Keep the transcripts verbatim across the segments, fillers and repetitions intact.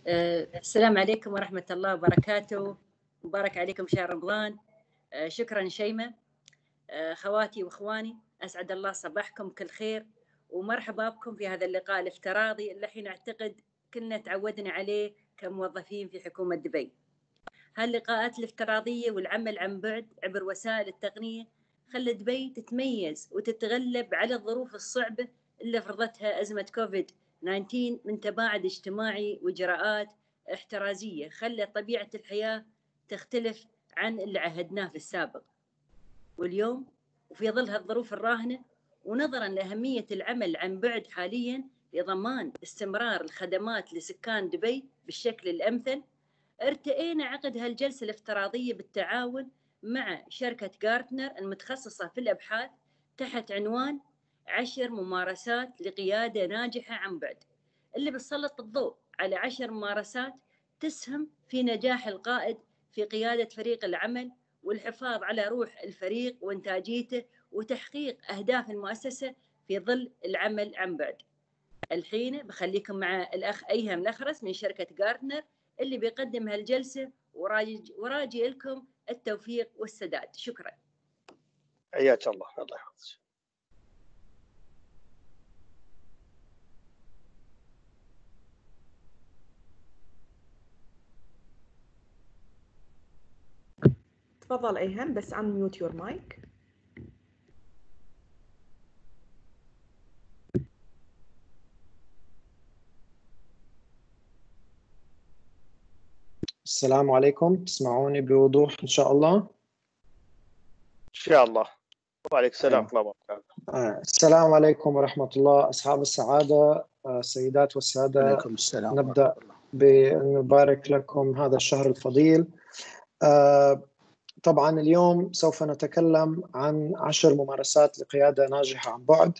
آه، السلام عليكم ورحمة الله وبركاته. مبارك عليكم شهر رمضان. آه، شكرا شيماء. آه، خواتي واخواني، اسعد الله صباحكم كل خير، ومرحبا بكم في هذا اللقاء الافتراضي اللي الحين اعتقد كلنا تعودنا عليه كموظفين في حكومة دبي. هاللقاءات الافتراضية والعمل عن بعد عبر وسائل التقنية خلت دبي تتميز وتتغلب على الظروف الصعبة اللي فرضتها أزمة كوفيد تسعة عشر من تباعد اجتماعي وإجراءات احترازية خلت طبيعة الحياة تختلف عن اللي عهدناه في السابق. واليوم وفي ظل هالظروف الراهنة، ونظرا لأهمية العمل عن بعد حاليا لضمان استمرار الخدمات لسكان دبي بالشكل الأمثل، ارتئينا عقد هالجلسة الافتراضية بالتعاون مع شركة غارتنر المتخصصة في الأبحاث تحت عنوان عشر ممارسات لقيادة ناجحة عن بعد، اللي بتسلط الضوء على عشر ممارسات تسهم في نجاح القائد في قيادة فريق العمل والحفاظ على روح الفريق وإنتاجيته وتحقيق أهداف المؤسسة في ظل العمل عن بعد. الحين بخليكم مع الأخ أيهم الأخرس من شركة غارتنر اللي بيقدم هالجلسة، وراجي, وراجي لكم التوفيق والسداد. شكرا. حياك الله. الله يحفظك. تفضل أيهم، بس unmute your mic. السلام عليكم، تسمعوني بوضوح إن شاء الله؟ إن شاء الله. وعليكم السلام ورحمة الله وبركاته. السلام عليكم ورحمة الله أصحاب السعادة، السيدات والسادة. عليكم السلام. نبدأ بنبارك لكم هذا الشهر الفضيل. طبعا اليوم سوف نتكلم عن عشر ممارسات لقيادة ناجحة عن بعد،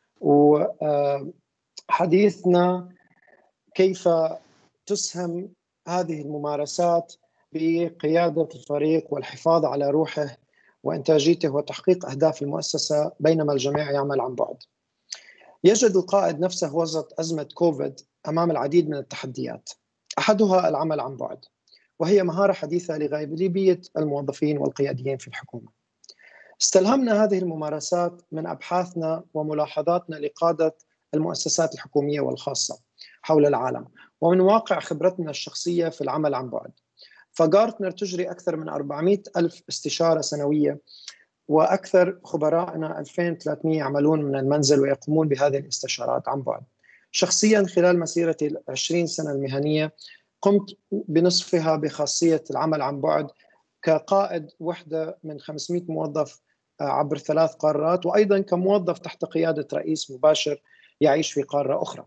وحديثنا كيف تسهم هذه الممارسات بقيادة الفريق والحفاظ على روحه وإنتاجيته وتحقيق أهداف المؤسسة بينما الجميع يعمل عن بعد. يجد القائد نفسه وسط أزمة كوفيد أمام العديد من التحديات، أحدها العمل عن بعد، وهي مهارة حديثة لغالبية الموظفين والقياديين في الحكومة. استلهمنا هذه الممارسات من أبحاثنا وملاحظاتنا لقادة المؤسسات الحكومية والخاصة حول العالم، ومن واقع خبرتنا الشخصية في العمل عن بعد. فغارتنر تجري أكثر من أربعمئة ألف استشارة سنوية، وأكثر خبرائنا ألفين وثلاثمئة يعملون من المنزل ويقومون بهذه الاستشارات عن بعد. شخصياً خلال مسيرتي العشرين سنة المهنية قمت بنصفها بخاصية العمل عن بعد كقائد وحدة من خمسمئة موظف عبر ثلاث قارات، وأيضاً كموظف تحت قيادة رئيس مباشر يعيش في قارة أخرى.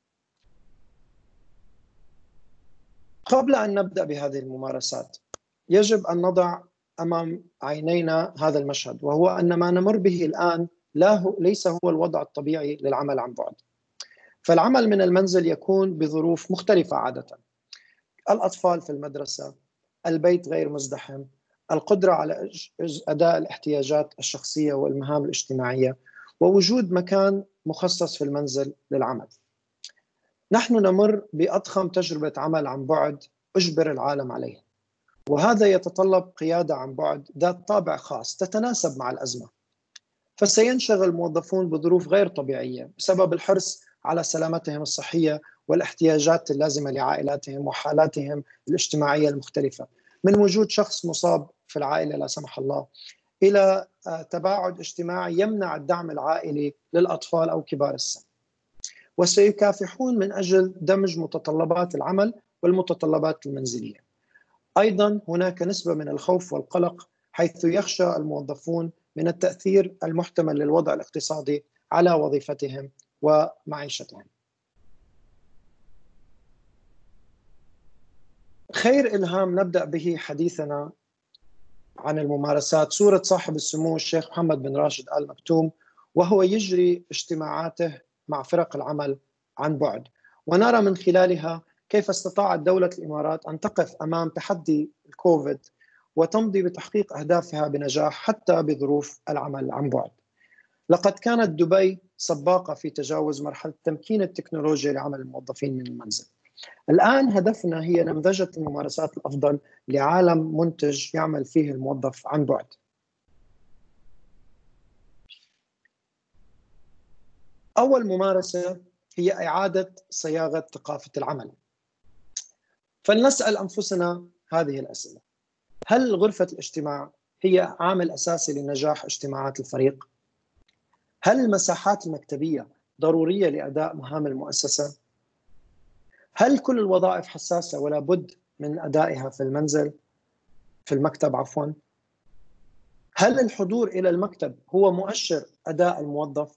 قبل أن نبدأ بهذه الممارسات يجب أن نضع أمام عينينا هذا المشهد، وهو أن ما نمر به الآن لا هو ليس هو الوضع الطبيعي للعمل عن بعد. فالعمل من المنزل يكون بظروف مختلفة عادة: الأطفال في المدرسة، البيت غير مزدحم، القدرة على أداء الاحتياجات الشخصية والمهام الاجتماعية، ووجود مكان مخصص في المنزل للعمل. نحن نمر بأضخم تجربة عمل عن بعد أجبر العالم عليه، وهذا يتطلب قيادة عن بعد ذات طابع خاص تتناسب مع الأزمة. فسينشغل الموظفون بظروف غير طبيعية بسبب الحرص على سلامتهم الصحية والاحتياجات اللازمة لعائلاتهم وحالاتهم الاجتماعية المختلفة، من وجود شخص مصاب في العائلة لا سمح الله إلى تباعد اجتماعي يمنع الدعم العائلي للأطفال أو كبار السن. وسيكافحون من أجل دمج متطلبات العمل والمتطلبات المنزلية. أيضا هناك نسبة من الخوف والقلق، حيث يخشى الموظفون من التأثير المحتمل للوضع الاقتصادي على وظيفتهم ومعيشتهم. خير إلهام نبدأ به حديثنا عن الممارسات صورة صاحب السمو الشيخ محمد بن راشد آل مكتوم، وهو يجري اجتماعاته مع فرق العمل عن بعد، ونرى من خلالها كيف استطاعت دولة الإمارات أن تقف أمام تحدي الكوفيد وتمضي بتحقيق أهدافها بنجاح حتى بظروف العمل عن بعد. لقد كانت دبي سباقة في تجاوز مرحلة تمكين التكنولوجيا لعمل الموظفين من المنزل، الآن هدفنا هي نمذجة الممارسات الأفضل لعالم منتج يعمل فيه الموظف عن بعد. أول ممارسة هي إعادة صياغة ثقافة العمل. فلنسأل أنفسنا هذه الأسئلة: هل غرفة الاجتماع هي عامل أساسي لنجاح اجتماعات الفريق؟ هل المساحات المكتبية ضرورية لأداء مهام المؤسسة؟ هل كل الوظائف حساسة ولا بد من أدائها في المنزل في المكتب عفواً؟ هل الحضور إلى المكتب هو مؤشر أداء الموظف؟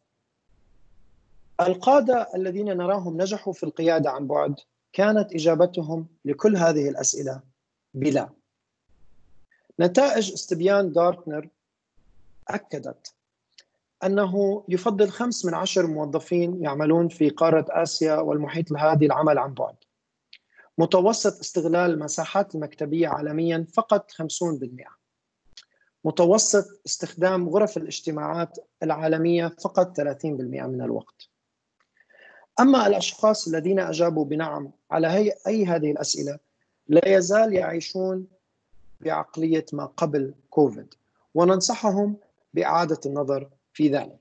القادة الذين نراهم نجحوا في القيادة عن بعد كانت إجابتهم لكل هذه الأسئلة بلا. نتائج استبيان غارتنر أكدت أنه يفضل خمس من عشر موظفين يعملون في قارة آسيا والمحيط الهادي العمل عن بعد. متوسط استغلال المساحات المكتبية عالمياً فقط خمسين بالمئة. متوسط استخدام غرف الاجتماعات العالمية فقط ثلاثين بالمئة من الوقت. أما الأشخاص الذين أجابوا بنعم على هي أي هذه الأسئلة لا يزال يعيشون بعقلية ما قبل كوفيد، وننصحهم بإعادة النظر في ذلك.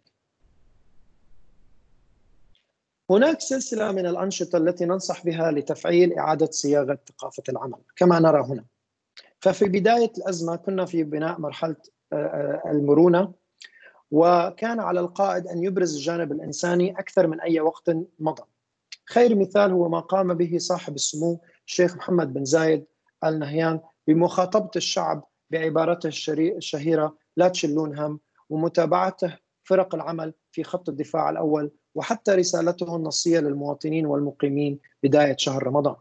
هناك سلسلة من الأنشطة التي ننصح بها لتفعيل إعادة صياغة ثقافة العمل كما نرى هنا. ففي بداية الأزمة كنا في بناء مرحلة المرونة، وكان على القائد أن يبرز الجانب الإنساني أكثر من أي وقت مضى. خير مثال هو ما قام به صاحب السمو الشيخ محمد بن زايد آل نهيان بمخاطبة الشعب بعبارته الشهيرة لا تشلون هم، ومتابعته فرق العمل في خط الدفاع الأول، وحتى رسالته النصية للمواطنين والمقيمين بداية شهر رمضان.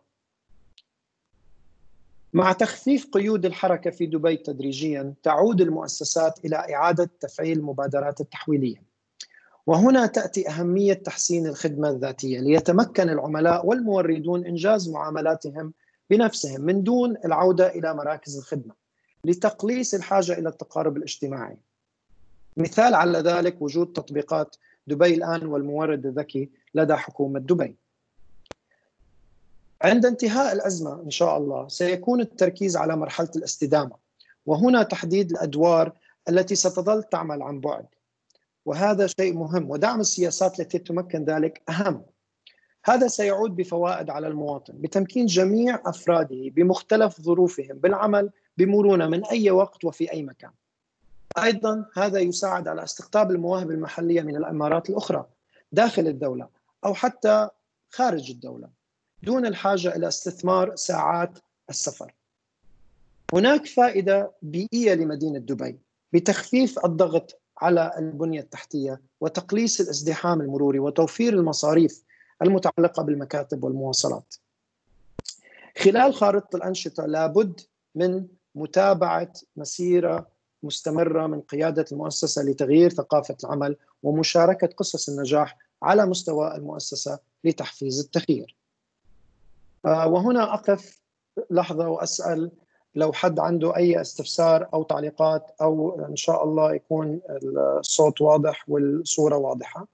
مع تخفيف قيود الحركة في دبي تدريجياً تعود المؤسسات إلى إعادة تفعيل المبادرات التحويلية، وهنا تأتي أهمية تحسين الخدمة الذاتية ليتمكن العملاء والموردون إنجاز معاملاتهم بنفسهم من دون العودة إلى مراكز الخدمة، لتقليص الحاجة إلى التقارب الاجتماعي. مثال على ذلك وجود تطبيقات دبي الآن والمورد الذكي لدى حكومة دبي. عند انتهاء الأزمة إن شاء الله سيكون التركيز على مرحلة الاستدامة، وهنا تحديد الأدوار التي ستظل تعمل عن بعد، وهذا شيء مهم، ودعم السياسات التي تمكن ذلك أهم. هذا سيعود بفوائد على المواطن بتمكين جميع أفراده بمختلف ظروفهم بالعمل بمرونة من أي وقت وفي أي مكان. أيضا هذا يساعد على استقطاب المواهب المحلية من الإمارات الأخرى داخل الدولة أو حتى خارج الدولة دون الحاجة إلى استثمار ساعات السفر. هناك فائدة بيئية لمدينة دبي بتخفيف الضغط على البنية التحتية وتقليص الازدحام المروري وتوفير المصاريف المتعلقة بالمكاتب والمواصلات. خلال خارطة الأنشطة لابد من متابعة مسيرة مستمرة من قيادة المؤسسة لتغيير ثقافة العمل ومشاركة قصص النجاح على مستوى المؤسسة لتحفيز التغيير. وهنا أقف لحظة وأسأل لو حد عنده أي استفسار أو تعليقات، أو إن شاء الله يكون الصوت واضح والصورة واضحة.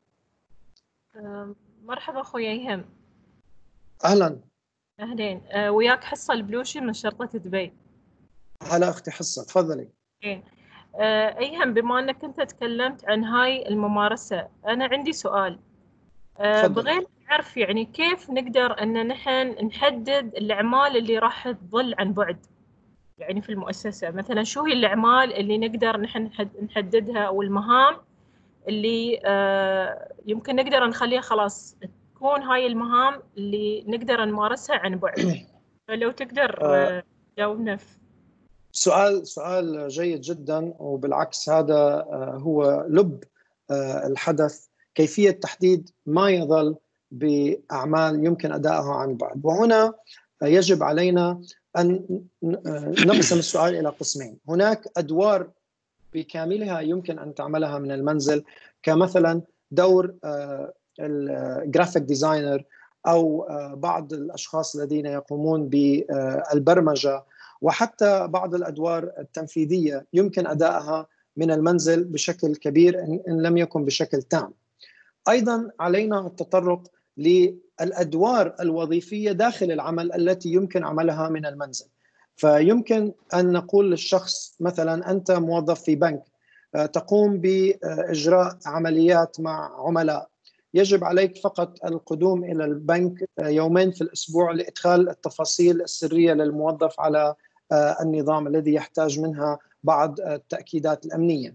مرحبا أخوي أيهم. أهلا. أهلين، وياك حصة البلوشي من شرطة دبي. هلا أختي حصة، تفضلي. أيهم، بما أنك أنت تكلمت عن هاي الممارسة، أنا عندي سؤال. بغيت نعرف يعني كيف نقدر أن نحن نحدد الأعمال اللي راح تظل عن بعد يعني في المؤسسة. مثلا شو هي الأعمال اللي نقدر نحن نحددها، أو المهام اللي آه يمكن نقدر نخليها خلاص تكون هاي المهام اللي نقدر نمارسها عن بعد. فلو تقدر آه جاوبنا. في سؤال سؤال جيد جدا، وبالعكس هذا آه هو لب آه الحدث، كيفية تحديد ما يظل بأعمال يمكن أدائها عن بعد. وهنا آه يجب علينا أن نقسم السؤال إلى قسمين. هناك أدوار بكاملها يمكن أن تعملها من المنزل، كمثلا دور الجرافيك ديزاينر أو بعض الأشخاص الذين يقومون بالبرمجة، وحتى بعض الأدوار التنفيذية يمكن أدائها من المنزل بشكل كبير إن لم يكن بشكل تام. أيضا علينا التطرق الأدوار الوظيفية داخل العمل التي يمكن عملها من المنزل. فيمكن أن نقول للشخص مثلا أنت موظف في بنك تقوم بإجراء عمليات مع عملاء، يجب عليك فقط القدوم إلى البنك يومين في الأسبوع لإدخال التفاصيل السرية للموظف على النظام الذي يحتاج منها بعض التأكيدات الأمنية.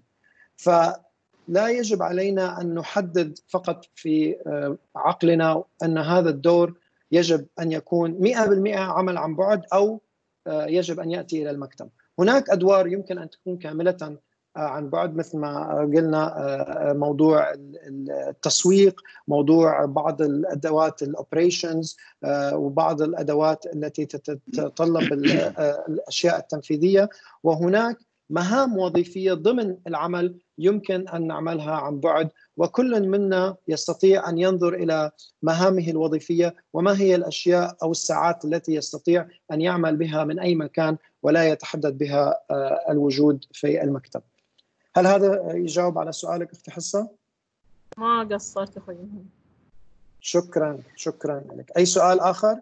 فلا يجب علينا أن نحدد فقط في عقلنا أن هذا الدور يجب أن يكون مئة بالمئة عمل عن بعد أو يجب أن يأتي إلى المكتب. هناك أدوار يمكن أن تكون كاملة عن بعد، مثل ما قلنا موضوع التسويق، موضوع بعض الأدوات الأوبريشنز، وبعض الأدوات التي تتطلب الأشياء التنفيذية. وهناك مهام وظيفية ضمن العمل يمكن أن نعملها عن بعد، وكل منا يستطيع أن ينظر إلى مهامه الوظيفية وما هي الأشياء أو الساعات التي يستطيع أن يعمل بها من أي مكان ولا يتحدد بها الوجود في المكتب. هل هذا يجاوب على سؤالك أختي حصة؟ ما قصرت أخوي. شكرا شكرا لك. أي سؤال آخر؟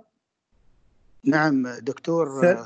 نعم دكتور، آه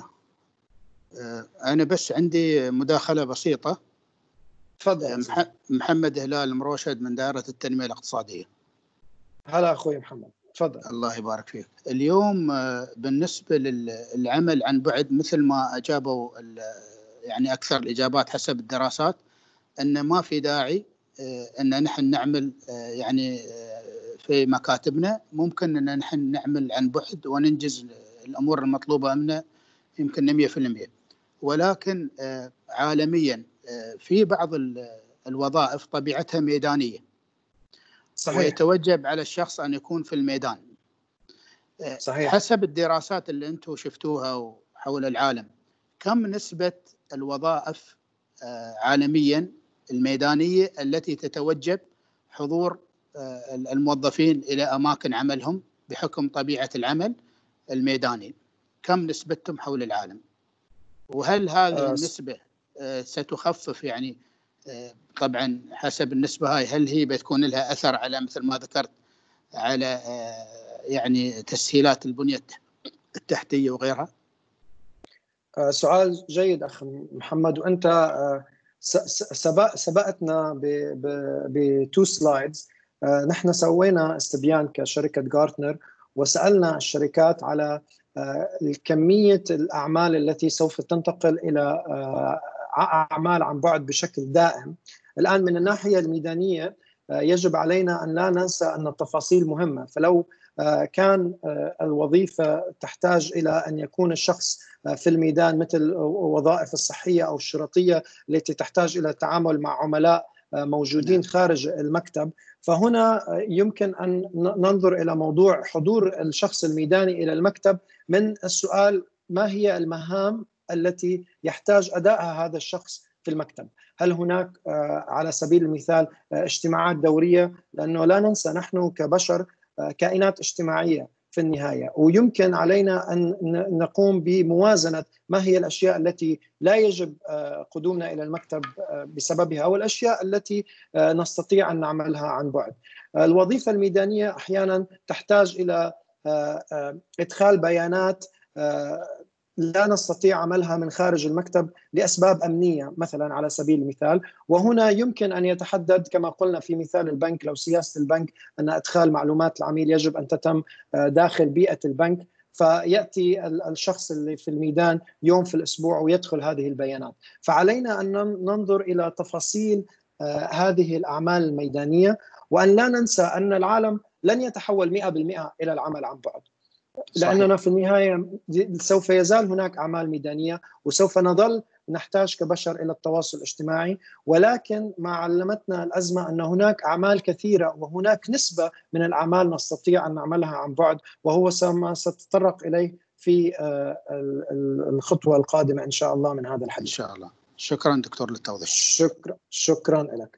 أنا بس عندي مداخلة بسيطة. تفضل. محمد هلال مروشد من دائرة التنمية الاقتصادية. هلا أخوي محمد، تفضل. الله يبارك فيك. اليوم بالنسبة للعمل عن بعد مثل ما أجابوا يعني أكثر الإجابات حسب الدراسات أن ما في داعي أن نحن نعمل يعني في مكاتبنا، ممكن أن نحن نعمل عن بعد وننجز الأمور المطلوبة منا يمكن مئة بالمئة. ولكن عالميا في بعض الوظائف طبيعتها ميدانية. صحيح. ويتوجب على الشخص أن يكون في الميدان. صحيح. حسب الدراسات اللي أنتم شفتوها حول العالم، كم نسبة الوظائف عالميا الميدانية التي تتوجب حضور الموظفين إلى أماكن عملهم بحكم طبيعة العمل الميداني؟ كم نسبتهم حول العالم؟ وهل هذه النسبة ستخفف يعني طبعا حسب النسبة هاي، هل هي بتكون لها أثر على مثل ما ذكرت على يعني تسهيلات البنية التحتية وغيرها؟ سؤال جيد أخ محمد، وأنت سبق سبقتنا بتو سلايدز. نحن سوينا استبيان كشركة غارتنر وسألنا الشركات على كمية الأعمال التي سوف تنتقل إلى أعمال عن بعد بشكل دائم. الآن من الناحية الميدانية يجب علينا أن لا ننسى أن التفاصيل مهمة. فلو كان الوظيفة تحتاج إلى أن يكون الشخص في الميدان مثل الوظائف الصحية أو الشرطية التي تحتاج إلى التعامل مع عملاء موجودين خارج المكتب، فهنا يمكن أن ننظر إلى موضوع حضور الشخص الميداني إلى المكتب من السؤال ما هي المهام التي يحتاج أدائها هذا الشخص في المكتب. هل هناك على سبيل المثال اجتماعات دورية؟ لأنه لا ننسى نحن كبشر كائنات اجتماعية في النهاية، ويمكن علينا أن نقوم بموازنة ما هي الأشياء التي لا يجب قدومنا إلى المكتب بسببها والأشياء التي نستطيع أن نعملها عن بعد. الوظيفة الميدانية أحيانا تحتاج إلى إدخال بيانات لا نستطيع عملها من خارج المكتب لأسباب أمنية مثلا على سبيل المثال، وهنا يمكن أن يتحدد كما قلنا في مثال البنك، لو سياسة البنك أن إدخال معلومات العميل يجب أن تتم داخل بيئة البنك، فيأتي الشخص اللي في الميدان يوم في الأسبوع ويدخل هذه البيانات. فعلينا أن ننظر إلى تفاصيل هذه الأعمال الميدانية، وأن لا ننسى أن العالم لن يتحول مئة بالمئة إلى العمل عن بعد، لأننا في النهاية سوف يزال هناك أعمال ميدانية وسوف نظل نحتاج كبشر إلى التواصل الاجتماعي. ولكن ما علمتنا الأزمة أن هناك أعمال كثيرة وهناك نسبة من الأعمال نستطيع أن نعملها عن بعد، وهو ما سنتطرق إليه في الخطوة القادمة إن شاء الله من هذا الحديث. إن شاء الله. شكرا دكتور للتوضيح. شكرا شكرا لك.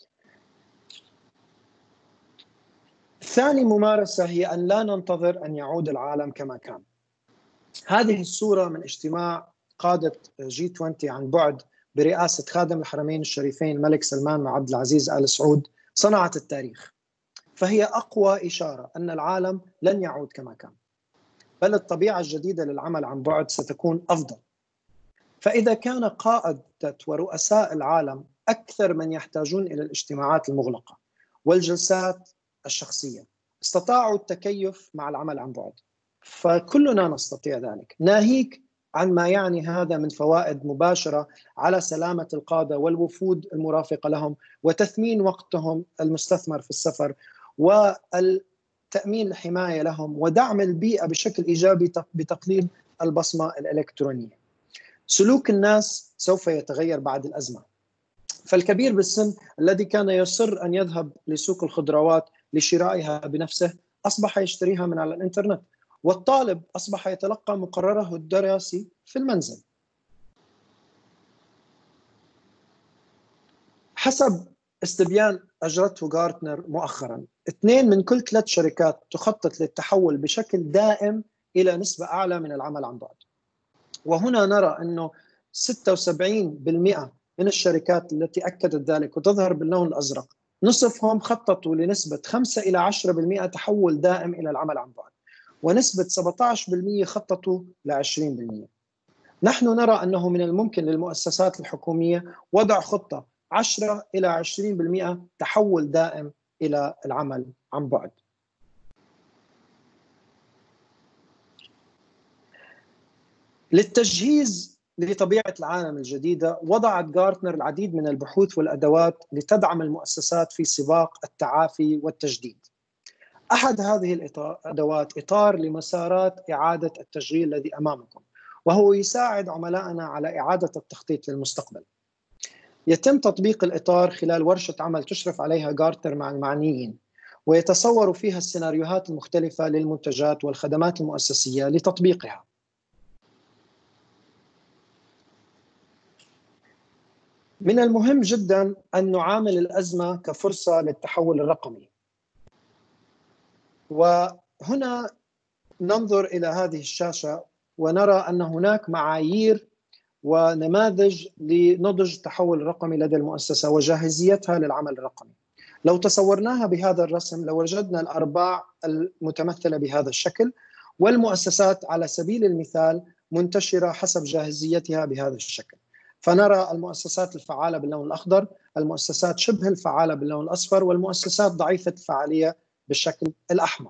ثاني ممارسة هي أن لا ننتظر أن يعود العالم كما كان. هذه الصورة من اجتماع قادة جي عشرين عن بعد برئاسة خادم الحرمين الشريفين الملك سلمان مع عبد العزيز آل سعود صنعت التاريخ. فهي أقوى إشارة أن العالم لن يعود كما كان، بل الطبيعة الجديدة للعمل عن بعد ستكون أفضل. فإذا كان قادة ورؤساء العالم أكثر من يحتاجون إلى الاجتماعات المغلقة والجلسات الشخصية استطاعوا التكيف مع العمل عن بعد، فكلنا نستطيع ذلك، ناهيك عن ما يعني هذا من فوائد مباشرة على سلامة القادة والوفود المرافقة لهم، وتثمين وقتهم المستثمر في السفر، والتأمين الحماية لهم، ودعم البيئة بشكل إيجابي بتقليل البصمة الإلكترونية. سلوك الناس سوف يتغير بعد الأزمة، فالكبير بالسن الذي كان يصر أن يذهب لسوق الخضروات لشرائها بنفسه أصبح يشتريها من على الإنترنت، والطالب أصبح يتلقى مقرره الدراسي في المنزل. حسب استبيان أجرته غارتنر مؤخرا، اثنين من كل ثلاث شركات تخطط للتحول بشكل دائم إلى نسبة أعلى من العمل عن بعد. وهنا نرى أنه ستة وسبعين بالمئة من الشركات التي أكدت ذلك وتظهر باللون الأزرق نصفهم خططوا لنسبة خمسة إلى عشرة بالمئة تحول دائم إلى العمل عن بعد، ونسبة سبعة عشر بالمئة خططوا ل عشرين بالمئة. نحن نرى أنه من الممكن للمؤسسات الحكومية وضع خطة عشرة إلى عشرين بالمئة تحول دائم إلى العمل عن بعد. للتجهيز لطبيعة العالم الجديدة وضعت غارتنر العديد من البحوث والأدوات لتدعم المؤسسات في سباق التعافي والتجديد. أحد هذه الأدوات إطار لمسارات إعادة التشغيل الذي أمامكم، وهو يساعد عملائنا على إعادة التخطيط للمستقبل. يتم تطبيق الإطار خلال ورشة عمل تشرف عليها غارتنر مع المعنيين، ويتصور فيها السيناريوهات المختلفة للمنتجات والخدمات المؤسسية لتطبيقها. من المهم جدا أن نعامل الأزمة كفرصة للتحول الرقمي، وهنا ننظر إلى هذه الشاشة ونرى أن هناك معايير ونماذج لنضج التحول الرقمي لدى المؤسسة وجاهزيتها للعمل الرقمي. لو تصورناها بهذا الرسم لوجدنا الأرباع المتمثلة بهذا الشكل، والمؤسسات على سبيل المثال منتشرة حسب جاهزيتها بهذا الشكل. فنرى المؤسسات الفعالة باللون الأخضر، المؤسسات شبه الفعالة باللون الأصفر، والمؤسسات ضعيفة الفعالية بالشكل الأحمر.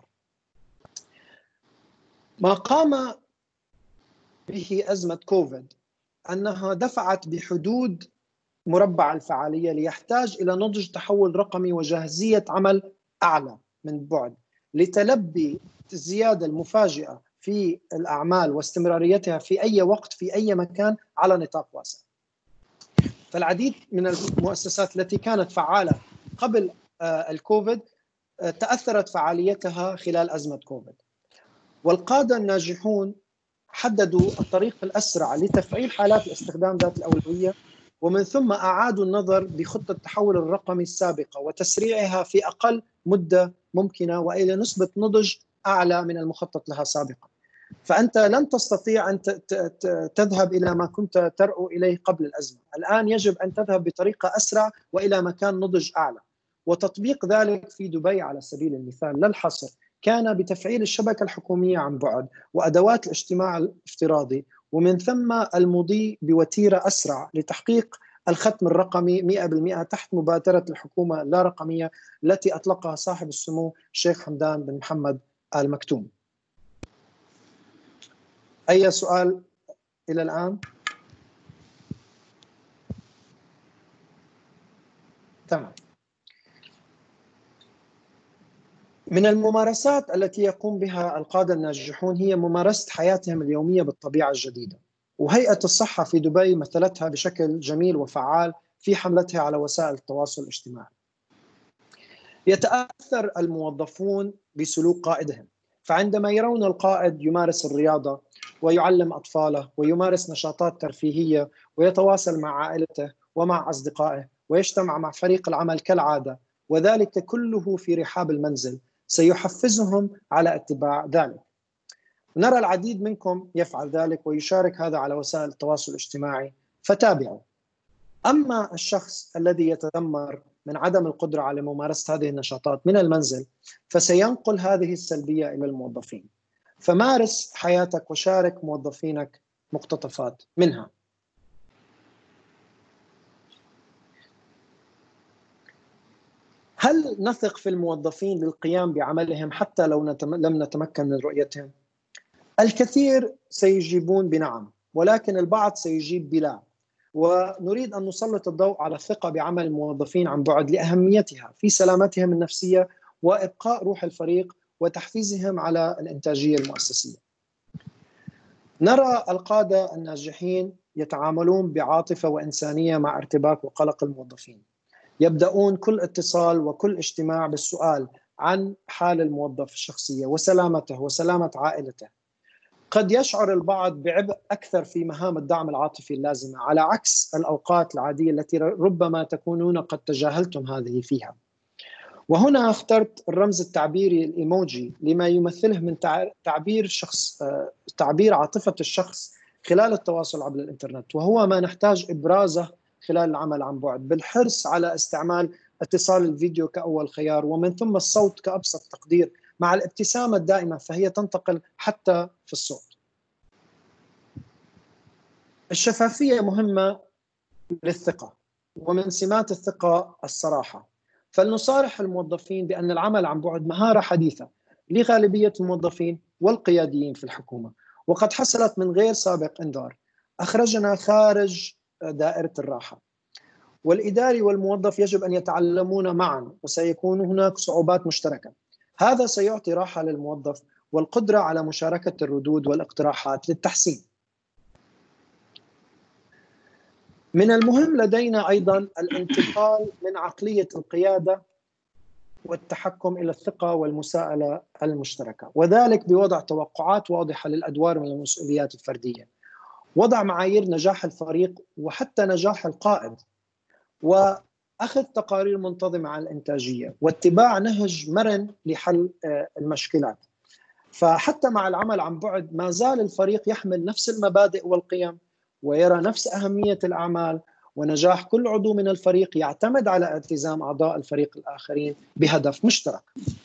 ما قام به أزمة كوفيد أنها دفعت بحدود مربع الفعالية ليحتاج إلى نضج تحول رقمي وجاهزية عمل أعلى من بعد لتلبي الزيادة المفاجئة في الأعمال واستمراريتها في أي وقت في أي مكان على نطاق واسع. فالعديد من المؤسسات التي كانت فعالة قبل الكوفيد تأثرت فعاليتها خلال أزمة كوفيد، والقادة الناجحون حددوا الطريق الأسرع لتفعيل حالات الاستخدام ذات الأولوية، ومن ثم أعادوا النظر بخطة التحول الرقمي السابقة وتسريعها في أقل مدة ممكنة وإلى نسبة نضج أعلى من المخطط لها سابقا. فأنت لن تستطيع أن تذهب إلى ما كنت ترأو إليه قبل الأزمة، الآن يجب أن تذهب بطريقة أسرع وإلى مكان نضج أعلى. وتطبيق ذلك في دبي على سبيل المثال لا الحصر كان بتفعيل الشبكة الحكومية عن بعد وأدوات الاجتماع الافتراضي، ومن ثم المضي بوتيرة أسرع لتحقيق الختم الرقمي مئة بالمئة تحت مبادرة الحكومة اللا رقمية التي أطلقها صاحب السمو الشيخ حمدان بن محمد آل مكتوم. أي سؤال إلى الآن؟ تمام. من الممارسات التي يقوم بها القادة الناجحون هي ممارسة حياتهم اليومية بالطبيعة الجديدة، وهيئة الصحة في دبي مثلتها بشكل جميل وفعال في حملتها على وسائل التواصل الاجتماعي. يتأثر الموظفون بسلوك قائدهم، فعندما يرون القائد يمارس الرياضة ويعلم أطفاله ويمارس نشاطات ترفيهية ويتواصل مع عائلته ومع أصدقائه ويجتمع مع فريق العمل كالعادة، وذلك كله في رحاب المنزل، سيحفزهم على اتباع ذلك. نرى العديد منكم يفعل ذلك ويشارك هذا على وسائل التواصل الاجتماعي، فتابعوا. أما الشخص الذي يتذمر من عدم القدرة على ممارسة هذه النشاطات من المنزل، فسينقل هذه السلبية إلى الموظفين. فمارس حياتك وشارك موظفينك مقتطفات منها. هل نثق في الموظفين للقيام بعملهم حتى لو نتم... لم نتمكن من رؤيتهم؟ الكثير سيجيبون بنعم، ولكن البعض سيجيب بلا. ونريد أن نسلط الضوء على الثقة بعمل الموظفين عن بعد لأهميتها في سلامتهم النفسية وإبقاء روح الفريق وتحفيزهم على الإنتاجية المؤسسية. نرى القادة الناجحين يتعاملون بعاطفة وإنسانية مع ارتباك وقلق الموظفين. يبدأون كل اتصال وكل اجتماع بالسؤال عن حال الموظف الشخصية وسلامته وسلامة عائلته. قد يشعر البعض بعبء أكثر في مهام الدعم العاطفي اللازمة، على عكس الأوقات العادية التي ربما تكونون قد تجاهلتم هذه فيها. وهنا اخترت الرمز التعبيري الإيموجي لما يمثله من تعبير شخص تعبير عاطفة الشخص خلال التواصل عبر الإنترنت، وهو ما نحتاج إبرازه خلال العمل عن بعد، بالحرص على استعمال اتصال الفيديو كأول خيار، ومن ثم الصوت كأبسط تقدير، مع الابتسامة الدائمة فهي تنتقل حتى في الصوت. الشفافية مهمة للثقة، ومن سمات الثقة الصراحة. فلنصارح الموظفين بأن العمل عن بعد مهارة حديثة لغالبية الموظفين والقياديين في الحكومة، وقد حصلت من غير سابق انذار، أخرجنا خارج دائرة الراحة. والإداري والموظف يجب أن يتعلمون معا، وسيكون هناك صعوبات مشتركة. هذا سيعطي راحة للموظف والقدرة على مشاركة الردود والاقتراحات للتحسين. من المهم لدينا أيضا الانتقال من عقلية القيادة والتحكم إلى الثقة والمساءلة المشتركة، وذلك بوضع توقعات واضحة للأدوار من المسؤوليات الفردية، وضع معايير نجاح الفريق وحتى نجاح القائد، وأخذ تقارير منتظمة عن الإنتاجية، واتباع نهج مرن لحل المشكلات. فحتى مع العمل عن بعد ما زال الفريق يحمل نفس المبادئ والقيم، ويرى نفس أهمية الأعمال، ونجاح كل عضو من الفريق يعتمد على التزام أعضاء الفريق الآخرين بهدف مشترك.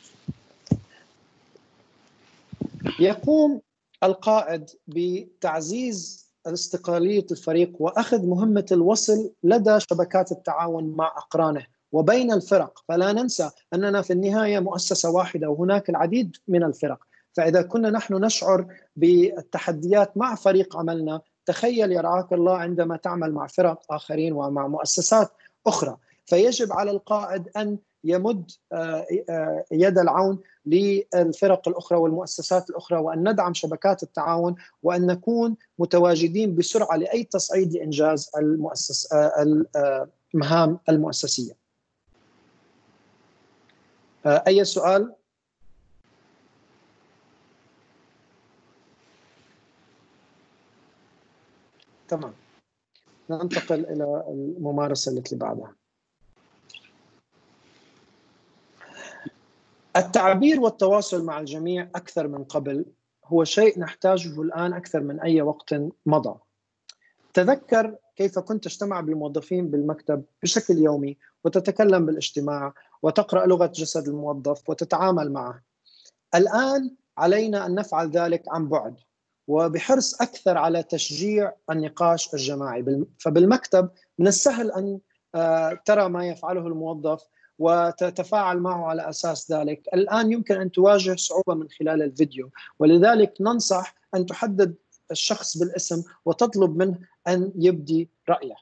يقوم القائد بتعزيز استقلالية الفريق وأخذ مهمة الوصل لدى شبكات التعاون مع أقرانه وبين الفرق. فلا ننسى أننا في النهاية مؤسسة واحدة وهناك العديد من الفرق، فإذا كنا نحن نشعر بالتحديات مع فريق عملنا، تخيل يرعاك الله عندما تعمل مع فرق آخرين ومع مؤسسات أخرى. فيجب على القائد أن يمد يد العون للفرق الأخرى والمؤسسات الأخرى، وأن ندعم شبكات التعاون، وأن نكون متواجدين بسرعة لأي تصعيد لإنجاز المؤسس المهام المؤسسية. أي سؤال؟ تمام، ننتقل إلى الممارسة التي بعدها. التعبير والتواصل مع الجميع أكثر من قبل هو شيء نحتاجه الآن أكثر من أي وقت مضى. تذكر كيف كنت تجتمع بالموظفين بالمكتب بشكل يومي، وتتكلم بالاجتماع، وتقرأ لغة جسد الموظف، وتتعامل معه. الآن علينا أن نفعل ذلك عن بعد، وبحرص أكثر على تشجيع النقاش الجماعي. فبالمكتب من السهل أن ترى ما يفعله الموظف وتتفاعل معه على أساس ذلك. الآن يمكن أن تواجه صعوبة من خلال الفيديو، ولذلك ننصح أن تحدد الشخص بالاسم وتطلب منه أن يبدي رأيه.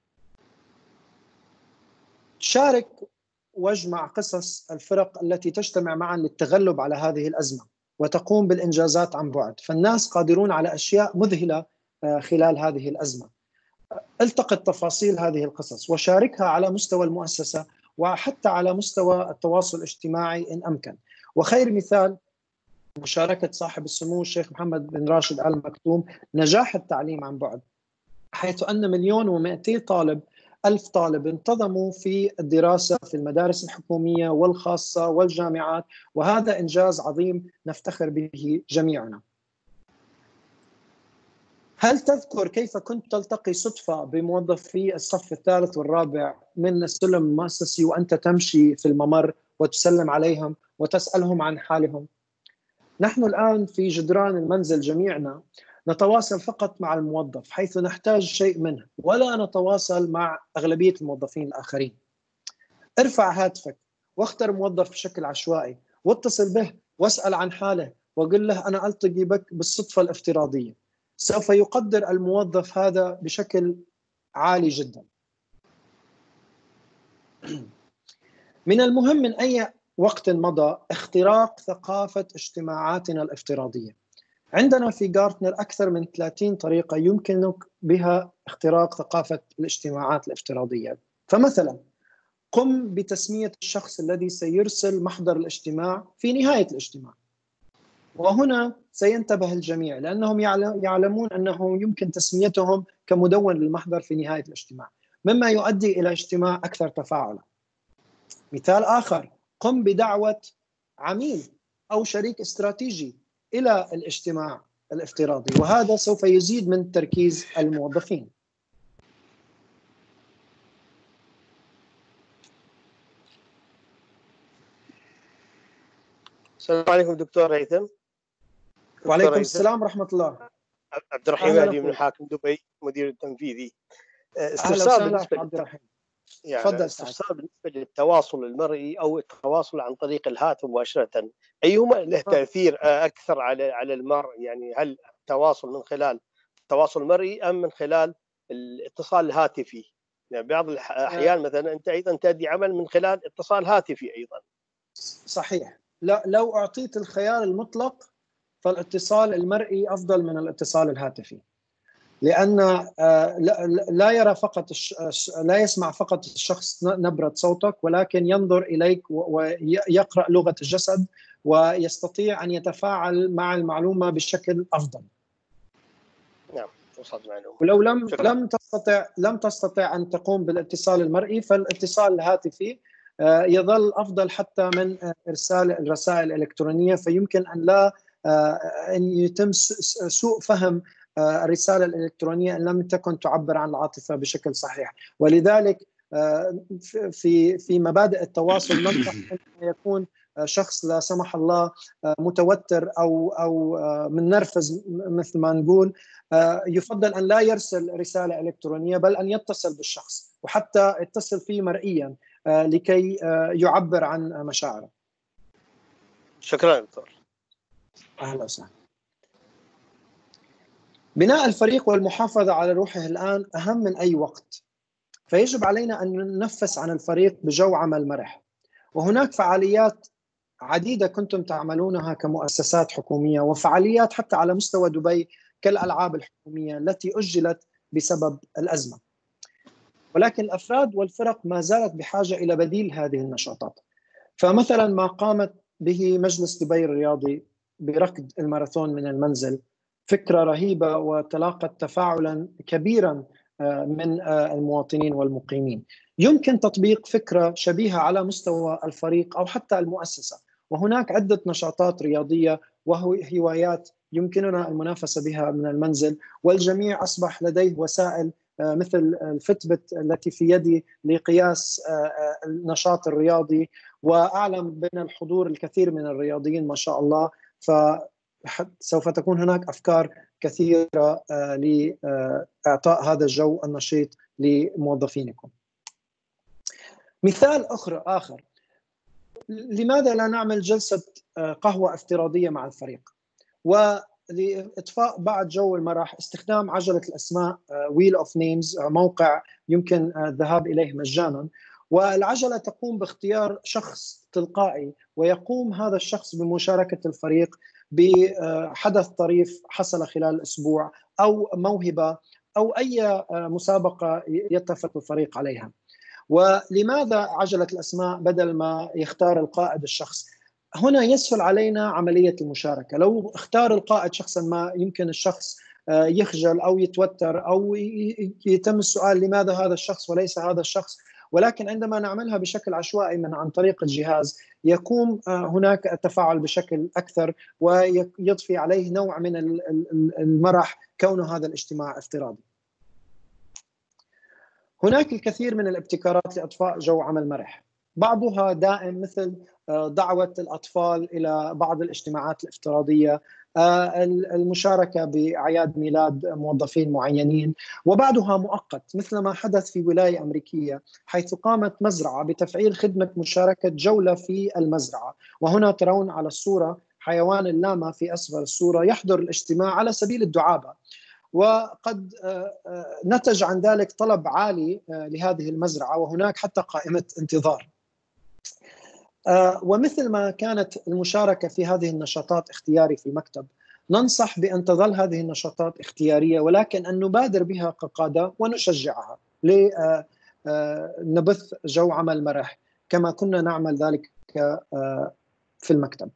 شارك واجمع قصص الفرق التي تجتمع معا للتغلب على هذه الأزمة وتقوم بالإنجازات عن بعد، فالناس قادرون على أشياء مذهلة خلال هذه الأزمة. التقط تفاصيل هذه القصص وشاركها على مستوى المؤسسة وحتى على مستوى التواصل الاجتماعي إن أمكن. وخير مثال مشاركة صاحب السمو الشيخ محمد بن راشد آل مكتوم نجاح التعليم عن بعد، حيث أن مليون ومئتي طالب ألف طالب انتظموا في الدراسة في المدارس الحكومية والخاصة والجامعات، وهذا إنجاز عظيم نفتخر به جميعنا. هل تذكر كيف كنت تلتقي صدفة بموظفي الصف الثالث والرابع من السلم المؤسسي وأنت تمشي في الممر وتسلم عليهم وتسألهم عن حالهم؟ نحن الآن في جدران المنزل جميعنا نتواصل فقط مع الموظف حيث نحتاج شيء منه، ولا نتواصل مع أغلبية الموظفين الآخرين. ارفع هاتفك واختر موظف بشكل عشوائي واتصل به واسأل عن حاله وقل له أنا ألتقي بك بالصدفة الافتراضية. سوف يقدر الموظف هذا بشكل عالي جدا. من المهم من أي وقت مضى اختراق ثقافة اجتماعاتنا الافتراضية. عندنا في غارتنر أكثر من ثلاثين طريقة يمكنك بها اختراق ثقافة الاجتماعات الافتراضية. فمثلا قم بتسمية الشخص الذي سيرسل محضر الاجتماع في نهاية الاجتماع، وهنا سينتبه الجميع لأنهم يعلمون أنه يمكن تسميتهم كمدون للمحضر في نهاية الاجتماع، مما يؤدي إلى اجتماع أكثر تفاعلا. مثال آخر، قم بدعوة عميل أو شريك استراتيجي إلى الاجتماع الافتراضي، وهذا سوف يزيد من تركيز الموظفين. السلام عليكم دكتور هيثم. وعليكم السلام ورحمة الله. عبد الرحيم مهدي من حاكم دبي، مدير التنفيذي. استفسار بالنسبة عبد الرحيم. يعني تفضل. استفسار بالنسبة للتواصل المرئي أو التواصل عن طريق الهاتف مباشرة، أيهما له تأثير أكثر على على المرء؟ يعني هل التواصل من خلال التواصل المرئي أم من خلال الاتصال الهاتفي؟ يعني بعض الأحيان مثلا أنت أيضا تأدي عمل من خلال اتصال هاتفي أيضا. صحيح. لا، لو أعطيت الخيار المطلق فالاتصال المرئي أفضل من الاتصال الهاتفي، لأن لا يرى فقط لا يسمع فقط الشخص نبرة صوتك، ولكن ينظر إليك ويقرأ لغة الجسد ويستطيع أن يتفاعل مع المعلومة بشكل أفضل. نعم، وصلت معلومة. ولو لم شكرا. لم تستطع لم تستطع أن تقوم بالاتصال المرئي فالاتصال الهاتفي يظل أفضل حتى من إرسال الرسائل الإلكترونية، فيمكن أن لا أن يتم سوء فهم الرسالة الإلكترونية إن لم تكن تعبر عن العاطفة بشكل صحيح. ولذلك في في مبادئ التواصل ننصح أن يكون شخص لا سمح الله متوتر أو أو منرفز مثل ما نقول، يفضل أن لا يرسل رسالة إلكترونية بل أن يتصل بالشخص، وحتى يتصل فيه مرئيا لكي يعبر عن مشاعره. شكرا دكتور. أهلا وسهلا. بناء الفريق والمحافظة على روحه الآن أهم من أي وقت، فيجب علينا أن ننفس عن الفريق بجو عمل مرح. وهناك فعاليات عديدة كنتم تعملونها كمؤسسات حكومية، وفعاليات حتى على مستوى دبي كالألعاب الحكومية التي أجلت بسبب الأزمة، ولكن الأفراد والفرق ما زالت بحاجة إلى بديل هذه النشاطات. فمثلا ما قامت به مجلس دبي الرياضي بركض الماراثون من المنزل فكرة رهيبة وتلاقت تفاعلا كبيرا من المواطنين والمقيمين. يمكن تطبيق فكرة شبيهة على مستوى الفريق أو حتى المؤسسة، وهناك عدة نشاطات رياضية وهوايات يمكننا المنافسة بها من المنزل، والجميع أصبح لديه وسائل مثل الفتبت التي في يدي لقياس النشاط الرياضي، وأعلم بين الحضور الكثير من الرياضيين ما شاء الله، فسوف تكون هناك أفكار كثيرة لإعطاء هذا الجو النشيط لموظفينكم. مثال أخر آخر، لماذا لا نعمل جلسة قهوة افتراضية مع الفريق؟ ولإطفاء بعض جو المرح استخدام عجلة الأسماء Wheel of Names، موقع يمكن الذهاب إليه مجانا، والعجلة تقوم باختيار شخص تلقائي، ويقوم هذا الشخص بمشاركة الفريق بحدث طريف حصل خلال الأسبوع أو موهبة أو أي مسابقة يتفق الفريق عليها. ولماذا عجلة الأسماء بدل ما يختار القائد الشخص؟ هنا يسهل علينا عملية المشاركة. لو اختار القائد شخصا ما يمكن الشخص يخجل أو يتوتر أو يتم السؤال لماذا هذا الشخص وليس هذا الشخص، ولكن عندما نعملها بشكل عشوائي من عن طريق الجهاز يقوم هناك التفاعل بشكل أكثر ويضفي عليه نوع من المرح كون هذا الاجتماع افتراضي. هناك الكثير من الابتكارات لإطفاء جو عمل مرح، بعضها دائم مثل دعوة الأطفال إلى بعض الاجتماعات الافتراضية، المشاركة بأعياد ميلاد موظفين معينين، وبعضها مؤقت مثل ما حدث في ولاية أمريكية حيث قامت مزرعة بتفعيل خدمة مشاركة جولة في المزرعة. وهنا ترون على الصورة حيوان اللاما في أسفل الصورة يحضر الاجتماع على سبيل الدعابة، وقد نتج عن ذلك طلب عالي لهذه المزرعة وهناك حتى قائمة انتظار. ومثل ما كانت المشاركة في هذه النشاطات اختياري في المكتب، ننصح بأن تظل هذه النشاطات اختيارية ولكن أن نبادر بها كقادة ونشجعها لنبث جو عمل مرح كما كنا نعمل ذلك في المكتب.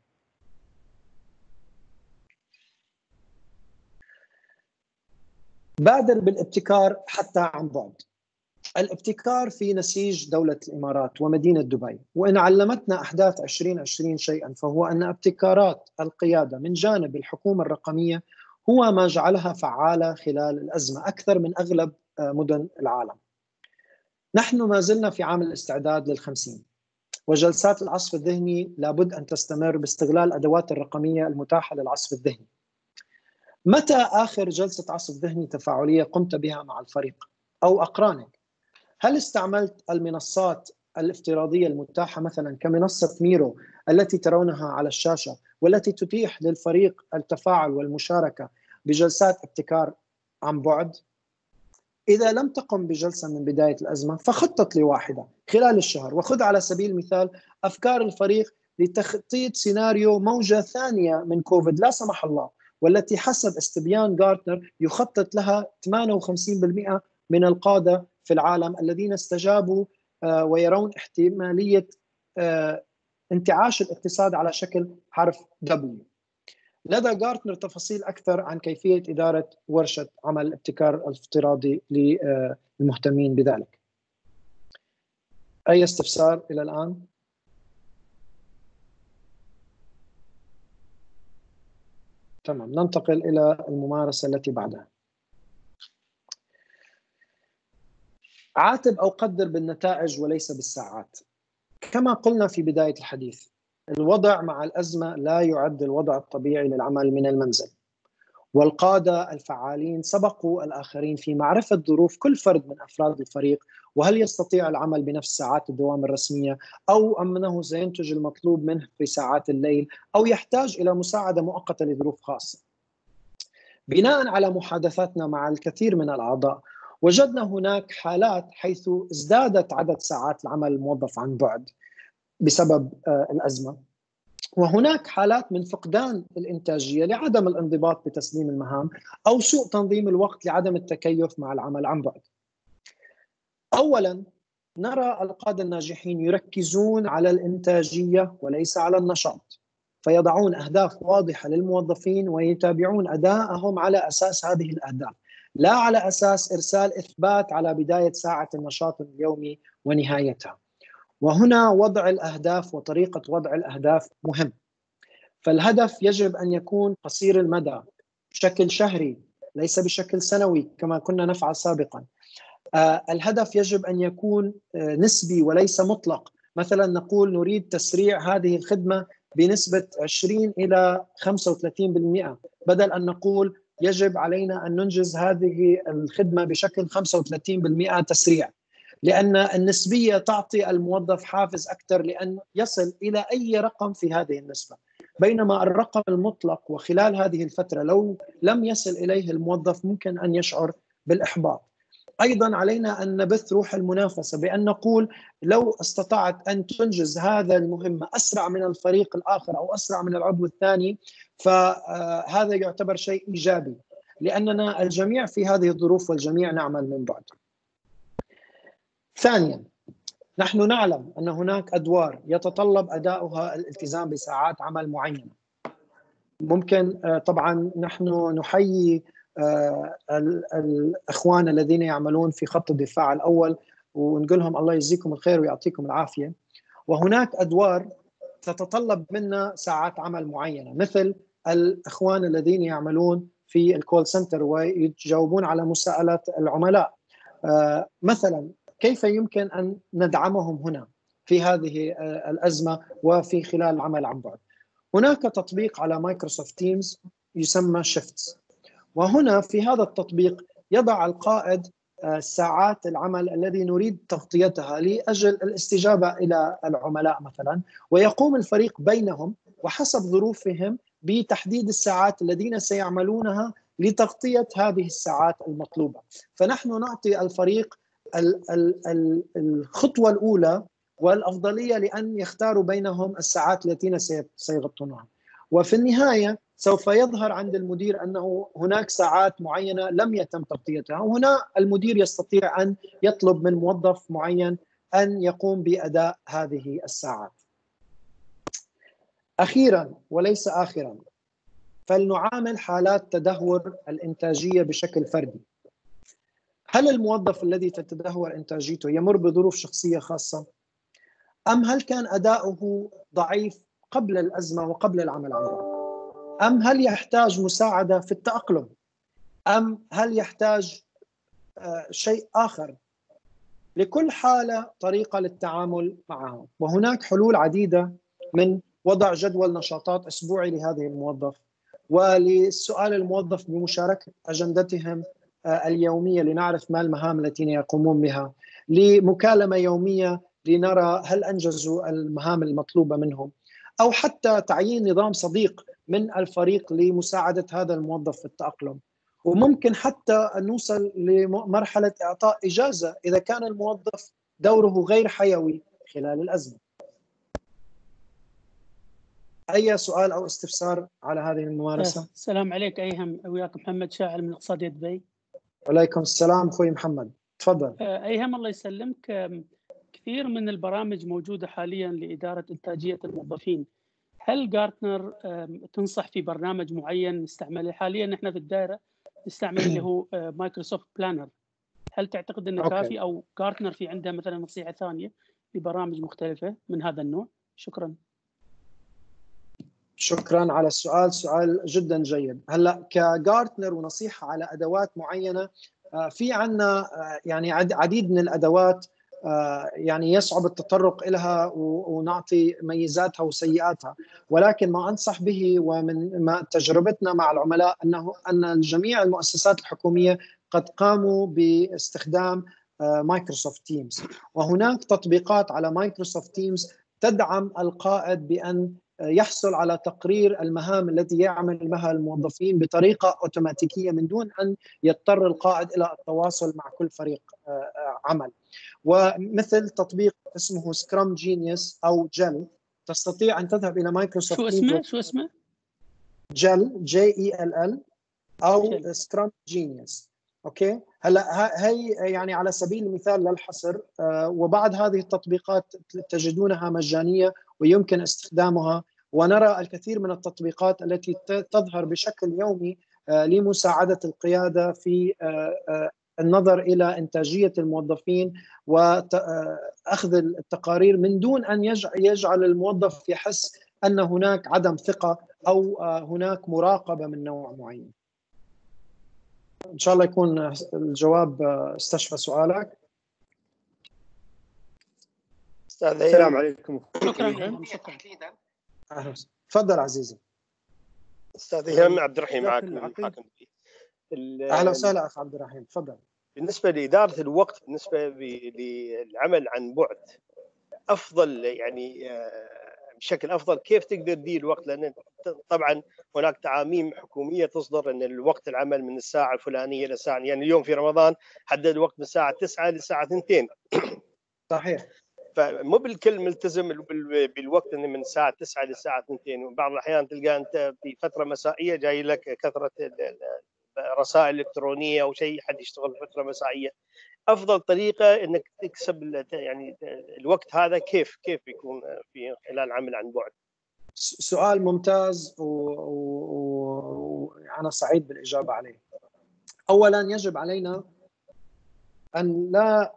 بادر بالابتكار حتى عن بعد. الابتكار في نسيج دولة الإمارات ومدينة دبي، وإن علمتنا أحداث عشرين عشرين شيئا فهو أن ابتكارات القيادة من جانب الحكومة الرقمية هو ما جعلها فعالة خلال الأزمة أكثر من أغلب مدن العالم. نحن ما زلنا في عام الاستعداد للخمسين، وجلسات العصف الذهني لابد أن تستمر باستغلال الأدوات الرقمية المتاحة للعصف الذهني. متى آخر جلسة عصف ذهني تفاعلية قمت بها مع الفريق أو أقرانك؟ هل استعملت المنصات الافتراضية المتاحة مثلا كمنصة ميرو التي ترونها على الشاشة والتي تتيح للفريق التفاعل والمشاركة بجلسات ابتكار عن بعد؟ إذا لم تقم بجلسة من بداية الأزمة فخطط لواحدة خلال الشهر، وخذ على سبيل المثال أفكار الفريق لتخطيط سيناريو موجة ثانية من كوفيد لا سمح الله، والتي حسب استبيان غارتنر يخطط لها ثمانية وخمسين بالمئة من القادة في العالم الذين استجابوا ويرون احتمالية انتعاش الاقتصاد على شكل حرف دبليو. لدى غارتنر تفاصيل أكثر عن كيفية إدارة ورشة عمل الابتكار الافتراضي للمهتمين بذلك. أي استفسار إلى الآن؟ تمام، ننتقل إلى الممارسة التي بعدها. عاتب أو قدر بالنتائج وليس بالساعات. كما قلنا في بداية الحديث، الوضع مع الأزمة لا يعد الوضع الطبيعي للعمل من المنزل، والقادة الفعالين سبقوا الآخرين في معرفة ظروف كل فرد من أفراد الفريق، وهل يستطيع العمل بنفس ساعات الدوام الرسمية أو أنه سينتج المطلوب منه في ساعات الليل أو يحتاج إلى مساعدة مؤقتة لظروف خاصة. بناء على محادثاتنا مع الكثير من الأعضاء وجدنا هناك حالات حيث ازدادت عدد ساعات العمل الموظف عن بعد بسبب الأزمة، وهناك حالات من فقدان الإنتاجية لعدم الانضباط بتسليم المهام أو سوء تنظيم الوقت لعدم التكيف مع العمل عن بعد. أولاً، نرى القادة الناجحين يركزون على الإنتاجية وليس على النشاط، فيضعون أهداف واضحة للموظفين ويتابعون أدائهم على أساس هذه الأهداف، لا على أساس إرسال إثبات على بداية ساعة النشاط اليومي ونهايتها. وهنا وضع الأهداف وطريقة وضع الأهداف مهم، فالهدف يجب أن يكون قصير المدى بشكل شهري ليس بشكل سنوي كما كنا نفعل سابقا. آه الهدف يجب أن يكون آه نسبي وليس مطلق، مثلا نقول نريد تسريع هذه الخدمة بنسبة عشرين إلى خمسة وثلاثين بالمئة بدل أن نقول يجب علينا أن ننجز هذه الخدمة بشكل خمسة وثلاثين بالمئة تسريع، لأن النسبية تعطي الموظف حافز أكثر لأن يصل إلى أي رقم في هذه النسبة، بينما الرقم المطلق وخلال هذه الفترة لو لم يصل إليه الموظف ممكن أن يشعر بالإحباط. أيضا علينا أن نبث روح المنافسة بأن نقول لو استطعت أن تنجز هذا المهمة أسرع من الفريق الآخر أو أسرع من العضو الثاني فهذا يعتبر شيء إيجابي، لأننا الجميع في هذه الظروف والجميع نعمل من بعد. ثانيا، نحن نعلم أن هناك أدوار يتطلب أداؤها الالتزام بساعات عمل معينة. ممكن طبعا نحن نحيي الأخوان الذين يعملون في خط الدفاع الأول ونقول لهم الله يجزيكم الخير ويعطيكم العافية. وهناك أدوار تتطلب منا ساعات عمل معينة، مثل الإخوان الذين يعملون في الكول سنتر ويجاوبون على مساءلات العملاء. آه مثلا كيف يمكن أن ندعمهم هنا في هذه آه الأزمة وفي خلال العمل عن بعد؟ هناك تطبيق على مايكروسوفت تيمز يسمى شيفتس، وهنا في هذا التطبيق يضع القائد ساعات العمل الذي نريد تغطيتها لأجل الاستجابة إلى العملاء مثلا، ويقوم الفريق بينهم وحسب ظروفهم بتحديد الساعات الذين سيعملونها لتغطية هذه الساعات المطلوبة. فنحن نعطي الفريق الخطوة الأولى والأفضلية لأن يختاروا بينهم الساعات التي سيغطونها، وفي النهاية سوف يظهر عند المدير أنه هناك ساعات معينة لم يتم تغطيتها، وهنا المدير يستطيع أن يطلب من موظف معين أن يقوم بأداء هذه الساعات. أخيرا وليس آخرا، فلنعامل حالات تدهور الإنتاجية بشكل فردي. هل الموظف الذي تتدهور إنتاجيته يمر بظروف شخصية خاصة؟ أم هل كان أداؤه ضعيف قبل الأزمة وقبل العمل عنه؟ أم هل يحتاج مساعدة في التأقلم؟ أم هل يحتاج شيء آخر؟ لكل حالة طريقة للتعامل معها، وهناك حلول عديدة من وضع جدول نشاطات أسبوعي لهذه الموظف، ولسؤال الموظف بمشاركة أجندتهم اليومية لنعرف ما المهام التي يقومون بها، لمكالمة يومية لنرى هل أنجزوا المهام المطلوبة منهم، أو حتى تعيين نظام صديق من الفريق لمساعدة هذا الموظف في التأقلم. وممكن حتى أن نوصل لمرحلة إعطاء إجازة إذا كان الموظف دوره غير حيوي خلال الأزمة. أي سؤال أو استفسار على هذه الممارسة؟ السلام عليك أيهم، وياك محمد شاعل من اقتصادية دبي. وعليكم السلام أخوي محمد، تفضل. أيهم الله يسلمك، كثير من البرامج موجودة حاليا لإدارة إنتاجية الموظفين. هل جارتنر تنصح في برنامج معين نستعمله؟ حاليا نحن في الدائرة نستعمل اللي هو مايكروسوفت بلانر، هل تعتقد أنه كافي أو جارتنر في عندها مثلا نصيحة ثانية لبرامج مختلفة من هذا النوع؟ شكرا. شكرا على السؤال، سؤال جدا جيد. هلا كجارتنر ونصيحة على أدوات معينة، في عنا يعني عديد من الأدوات يعني يصعب التطرق إليها ونعطي ميزاتها وسيئاتها، ولكن ما أنصح به ومن ما تجربتنا مع العملاء أنه أن جميع المؤسسات الحكومية قد قاموا باستخدام مايكروسوفت تيمز، وهناك تطبيقات على مايكروسوفت تيمز تدعم القائد بأن يحصل على تقرير المهام التي يعمل بها الموظفين بطريقة أوتوماتيكية من دون أن يضطر القائد إلى التواصل مع كل فريق عمل. ومثل تطبيق اسمه سكرام جينيوس أو جل، تستطيع أن تذهب إلى مايكروسوفت. شو اسمه؟ شو اسمه؟ جل جي إي إل إل أو سكرام جينيوس. أوكي، هلا هي يعني على سبيل المثال للحصر، وبعض هذه التطبيقات تجدونها مجانية ويمكن استخدامها، ونرى الكثير من التطبيقات التي تظهر بشكل يومي لمساعدة القيادة في النظر إلى إنتاجية الموظفين وأخذ التقارير من دون أن يجعل الموظف يحس أن هناك عدم ثقة أو هناك مراقبة من نوع معين. إن شاء الله يكون الجواب استشفى سؤالك. السلام عليكم. شكرا. شكرا. تفضل عزيزي. استاذ ايهم، عبد الرحيم معكم. اهلا وسهلا اخ عبد الرحيم، تفضل. بالنسبه لاداره الوقت، بالنسبه للعمل عن بعد، افضل يعني بشكل افضل كيف تقدر تدير الوقت؟ لان طبعا هناك تعاميم حكوميه تصدر ان الوقت العمل من الساعه الفلانيه الى الساعه، يعني اليوم في رمضان حدد الوقت من الساعه تسعة للساعه اثنتين. صحيح. فمو بالكل ملتزم بالوقت انه من الساعه تسعة للساعه اثنتين، وبعض الاحيان تلقى انت في فتره مسائيه جاي لك كثره الرسائل الالكترونيه او شيء حد يشتغل فتره مسائيه. افضل طريقه انك تكسب يعني الوقت هذا كيف كيف يكون في خلال عمل عن بعد؟ سؤال ممتاز وانا و... و... سعيد بالاجابه عليه. اولا يجب علينا ان لا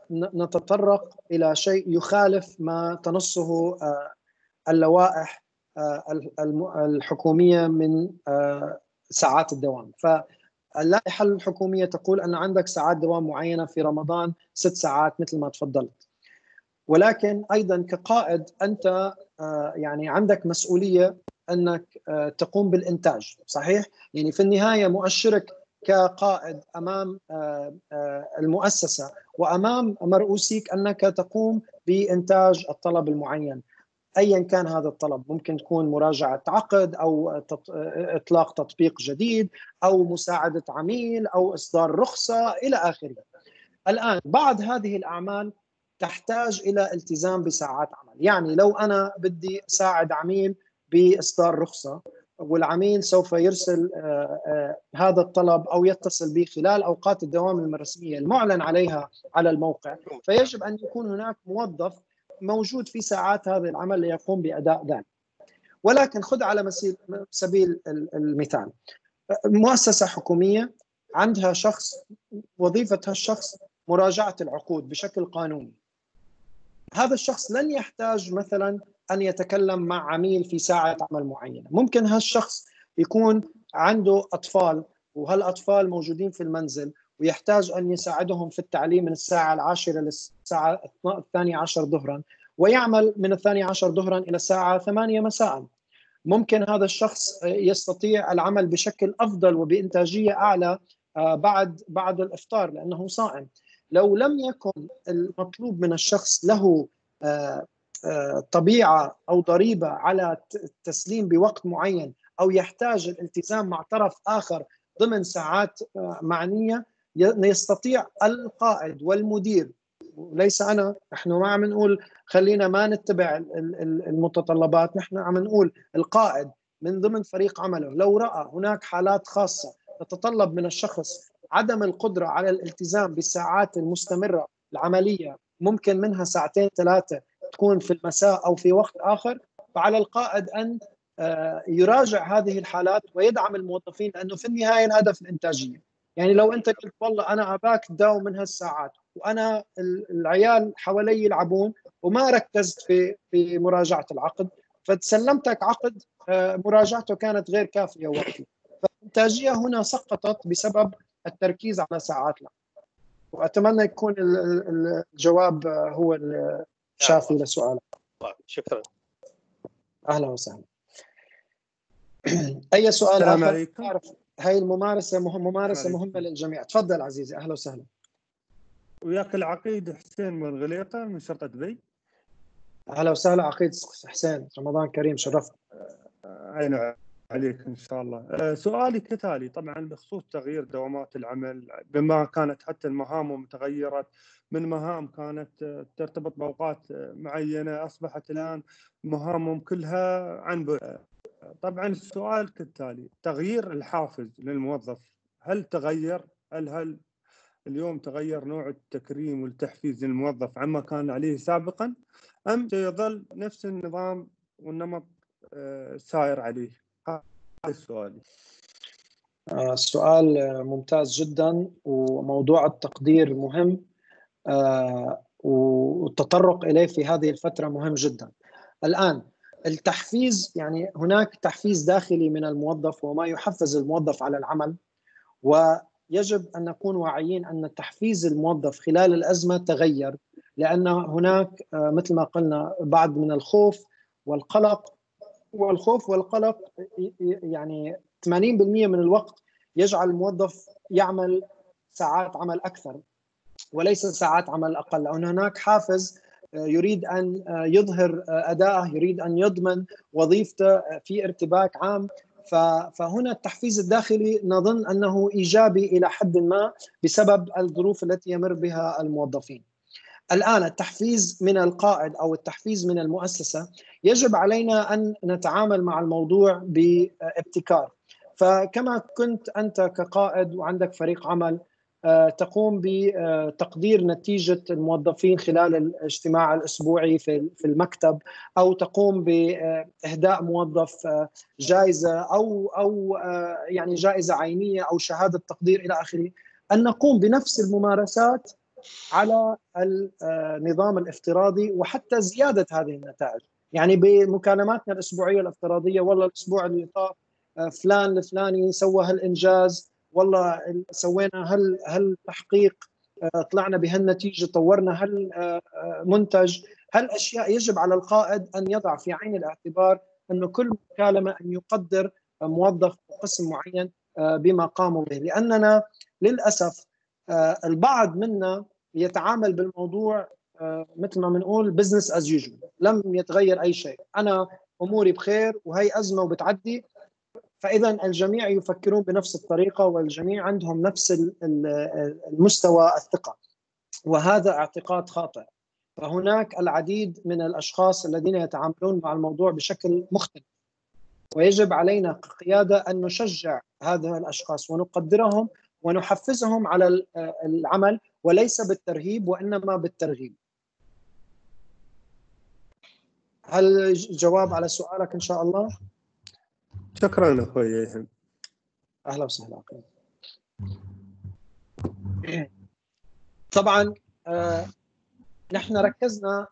نتطرق إلى شيء يخالف ما تنصه اللوائح الحكومية من ساعات الدوام. فاللائحة الحكومية تقول أن عندك ساعات دوام معينة، في رمضان ست ساعات مثل ما تفضلت. ولكن أيضا كقائد أنت يعني عندك مسؤولية أنك تقوم بالإنتاج، صحيح؟ يعني في النهاية مؤشرك كقائد أمام المؤسسة وأمام مرؤوسيك أنك تقوم بإنتاج الطلب المعين أيا كان هذا الطلب. ممكن تكون مراجعة عقد أو إطلاق تطبيق جديد أو مساعدة عميل أو إصدار رخصة إلى آخره. الآن بعض هذه الأعمال تحتاج إلى التزام بساعات عمل. يعني لو أنا بدي أساعد عميل بإصدار رخصة والعميل سوف يرسل هذا الطلب أو يتصل به خلال أوقات الدوام الرسمية المعلن عليها على الموقع، فيجب أن يكون هناك موظف موجود في ساعات هذا العمل ليقوم بأداء ذلك. ولكن خذ على سبيل المثال مؤسسة حكومية عندها شخص وظيفة هالشخص مراجعة العقود بشكل قانوني. هذا الشخص لن يحتاج مثلا أن يتكلم مع عميل في ساعة عمل معينة. ممكن هالشخص يكون عنده أطفال وهالأطفال موجودين في المنزل ويحتاج أن يساعدهم في التعليم من الساعة العاشرة للساعة الثانية عشر ظهرا، ويعمل من الثانية عشر ظهرا إلى الساعة ثمانية مساء. ممكن هذا الشخص يستطيع العمل بشكل أفضل وبإنتاجية أعلى بعد بعد الإفطار لأنه صائم. لو لم يكن المطلوب من الشخص له طبيعة أو ضريبة على التسليم بوقت معين أو يحتاج الالتزام مع طرف آخر ضمن ساعات معنية، يستطيع القائد والمدير، وليس أنا، نحن ما عم نقول خلينا ما نتبع المتطلبات، نحن عم نقول القائد من ضمن فريق عمله لو رأى هناك حالات خاصة تتطلب من الشخص عدم القدرة على الالتزام بالساعات المستمرة العملية، ممكن منها ساعتين ثلاثة تكون في المساء أو في وقت آخر، فعلى القائد أن يراجع هذه الحالات ويدعم الموظفين، لأنه في النهاية الهدف الإنتاجية. يعني لو أنت قلت والله أنا أباك تداوم من هالساعات وأنا العيال حوالي يلعبون وما ركزت في في مراجعة العقد، فتسلمتك عقد مراجعته كانت غير كافية وقتي، فالإنتاجية هنا سقطت بسبب التركيز على ساعات العمل. وأتمنى يكون الجواب هو الشافي لسؤالك. شكرا. أهلا وسهلا. أي سؤال السلام آخر؟ عليكم. أعرف هاي الممارسة مهم ممارسة مهمة للجميع. تفضل عزيزي. أهلا وسهلا. وياك العقيد حسين من غليقة من شرطة دبي. أهلا وسهلا عقيد حسين، رمضان كريم، شرفت. عين عليك إن شاء الله. سؤالي كتالي، طبعا بخصوص تغيير دوامات العمل، بما كانت حتى المهام تغيرت من مهام كانت ترتبط بأوقات معينة أصبحت الآن مهامهم كلها عن بعد. طبعا السؤال كالتالي، تغيير الحافز للموظف هل تغير؟ هل هل اليوم تغير نوع التكريم والتحفيز للموظف عما كان عليه سابقا، أم سيظل نفس النظام والنمط سائر عليه؟ هذا السؤال. السؤال ممتاز جدا، وموضوع التقدير مهم والتطرق إليه في هذه الفترة مهم جدا. الآن التحفيز، يعني هناك تحفيز داخلي من الموظف وما يحفز الموظف على العمل، ويجب أن نكون واعيين أن تحفيز الموظف خلال الأزمة تغير، لأن هناك مثل ما قلنا بعض من الخوف والقلق، والخوف والقلق يعني ثمانين بالمئة من الوقت يجعل الموظف يعمل ساعات عمل أكثر وليس ساعات عمل أقل، لأن هناك حافز يريد أن يظهر أداءه، يريد أن يضمن وظيفته في ارتباك عام. فهنا التحفيز الداخلي نظن أنه إيجابي إلى حد ما بسبب الظروف التي يمر بها الموظفين. الآن التحفيز من القائد أو التحفيز من المؤسسة، يجب علينا أن نتعامل مع الموضوع بابتكار. فكما كنت أنت كقائد وعندك فريق عمل تقوم بتقدير نتيجة الموظفين خلال الاجتماع الأسبوعي في المكتب، أو تقوم بإهداء موظف جائزة أو أو يعني جائزة عينية أو شهادة تقدير إلى آخره، أن نقوم بنفس الممارسات على النظام الافتراضي وحتى زيادة هذه النتائج. يعني بمكالماتنا الأسبوعية الافتراضية، والله الأسبوع اللي طاف فلان الفلاني سوى هالإنجاز، والله سوينا هال هالتحقيق، طلعنا بهالنتيجة، طورنا هالمنتج. هالأشياء يجب على القائد أن يضع في عين الاعتبار أنه كل مكالمة أن يقدر موظف قسم معين بما قاموا به، لأننا للأسف البعض منا يتعامل بالموضوع مثل ما بنقول بزنس از يوجوال، لم يتغير أي شيء، أنا أموري بخير وهي أزمة وبتعدي. فإذا الجميع يفكرون بنفس الطريقة والجميع عندهم نفس المستوى الثقة، وهذا اعتقاد خاطئ. فهناك العديد من الأشخاص الذين يتعاملون مع الموضوع بشكل مختلف، ويجب علينا كقيادة أن نشجع هذه الأشخاص ونقدرهم ونحفزهم على العمل، وليس بالترهيب وإنما بالترغيب. هل جواب على سؤالك إن شاء الله؟ شكرا أخوي إيهاب. أهلا وسهلا. طبعا آه نحن ركزنا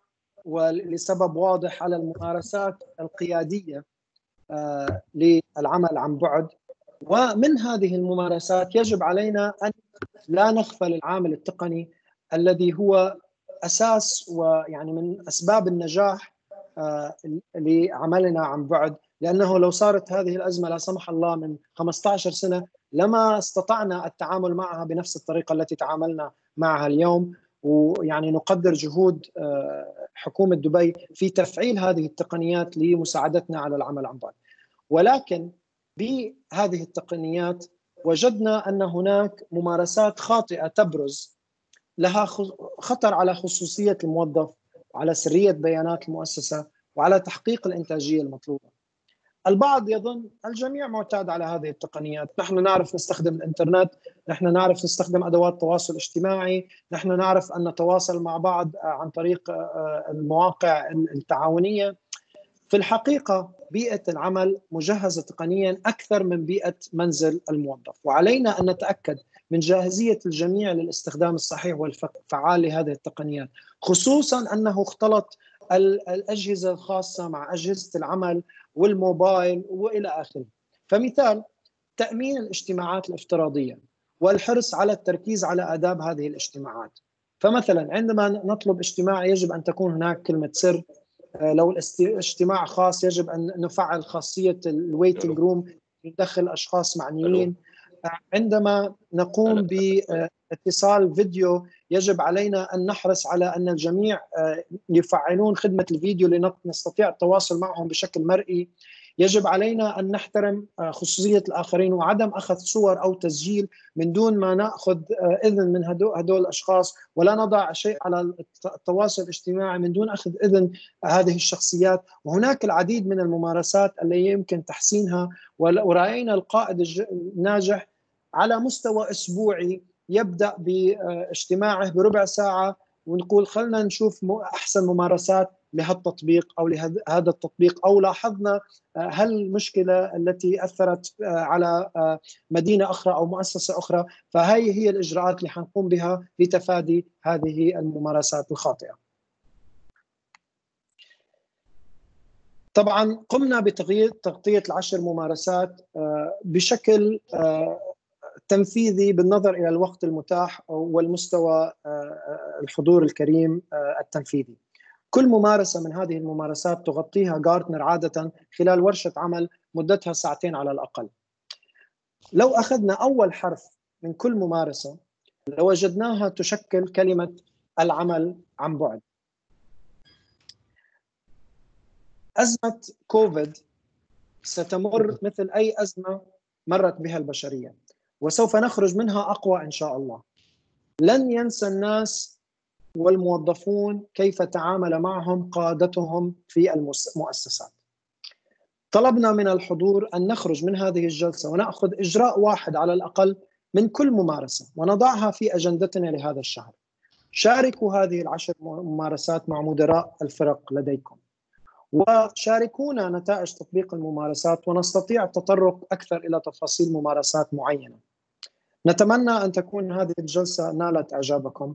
ولسبب واضح على الممارسات القيادية آه للعمل عن بعد، ومن هذه الممارسات يجب علينا أن لا نغفل العامل التقني الذي هو أساس ويعني من أسباب النجاح آه لعملنا عن بعد، لأنه لو صارت هذه الأزمة لا سمح الله من خمسة عشر سنة لما استطعنا التعامل معها بنفس الطريقة التي تعاملنا معها اليوم. ويعني نقدر جهود حكومة دبي في تفعيل هذه التقنيات لمساعدتنا على العمل عن بعد. ولكن بهذه التقنيات وجدنا أن هناك ممارسات خاطئة تبرز لها خطر على خصوصية الموظف وعلى سرية بيانات المؤسسة وعلى تحقيق الإنتاجية المطلوبة. البعض يظن الجميع معتاد على هذه التقنيات، نحن نعرف نستخدم الإنترنت، نحن نعرف نستخدم أدوات التواصل الاجتماعي، نحن نعرف أن نتواصل مع بعض عن طريق المواقع التعاونية. في الحقيقة بيئة العمل مجهزة تقنيا أكثر من بيئة منزل الموظف، وعلينا أن نتأكد من جاهزية الجميع للاستخدام الصحيح والفعال لهذه التقنيات، خصوصا أنه اختلط الأجهزة الخاصة مع أجهزة العمل والموبايل وإلى آخره. فمثال تأمين الاجتماعات الافتراضية والحرص على التركيز على آداب هذه الاجتماعات. فمثلا عندما نطلب اجتماع يجب أن تكون هناك كلمة سر، لو الاجتماع خاص يجب أن نفعل خاصية الويتنج روم ندخل أشخاص معنيين. عندما نقوم باتصال فيديو يجب علينا أن نحرص على أن الجميع يفعلون خدمة الفيديو لنستطيع التواصل معهم بشكل مرئي. يجب علينا أن نحترم خصوصية الآخرين وعدم أخذ صور أو تسجيل من دون ما نأخذ إذن من هدول الأشخاص، ولا نضع شيء على التواصل الاجتماعي من دون أخذ إذن هذه الشخصيات. وهناك العديد من الممارسات التي يمكن تحسينها، ورأينا القائد الناجح على مستوى أسبوعي يبدأ باجتماعه بربع ساعة ونقول خلنا نشوف أحسن ممارسات لهالتطبيق أو لهذا التطبيق، أو لاحظنا هل المشكلة التي أثرت على مدينة أخرى أو مؤسسة أخرى، فهي هي الإجراءات اللي حنقوم بها لتفادي هذه الممارسات الخاطئة. طبعا قمنا بتغطية العشر ممارسات بشكل تنفيذي بالنظر إلى الوقت المتاح والمستوى الحضور الكريم التنفيذي. كل ممارسة من هذه الممارسات تغطيها غارتنر عادة خلال ورشة عمل مدتها ساعتين على الأقل. لو أخذنا أول حرف من كل ممارسة لوجدناها تشكل كلمة العمل عن بعد. أزمة كوفيد ستمر مثل أي أزمة مرت بها البشرية، وسوف نخرج منها أقوى إن شاء الله. لن ينسى الناس والموظفون كيف تعامل معهم قادتهم في المؤسسات. طلبنا من الحضور أن نخرج من هذه الجلسة ونأخذ إجراء واحد على الأقل من كل ممارسة ونضعها في أجندتنا لهذا الشهر. شاركوا هذه العشر ممارسات مع مدراء الفرق لديكم، وشاركونا نتائج تطبيق الممارسات ونستطيع التطرق أكثر إلى تفاصيل ممارسات معينة. نتمنى أن تكون هذه الجلسة نالت إعجابكم.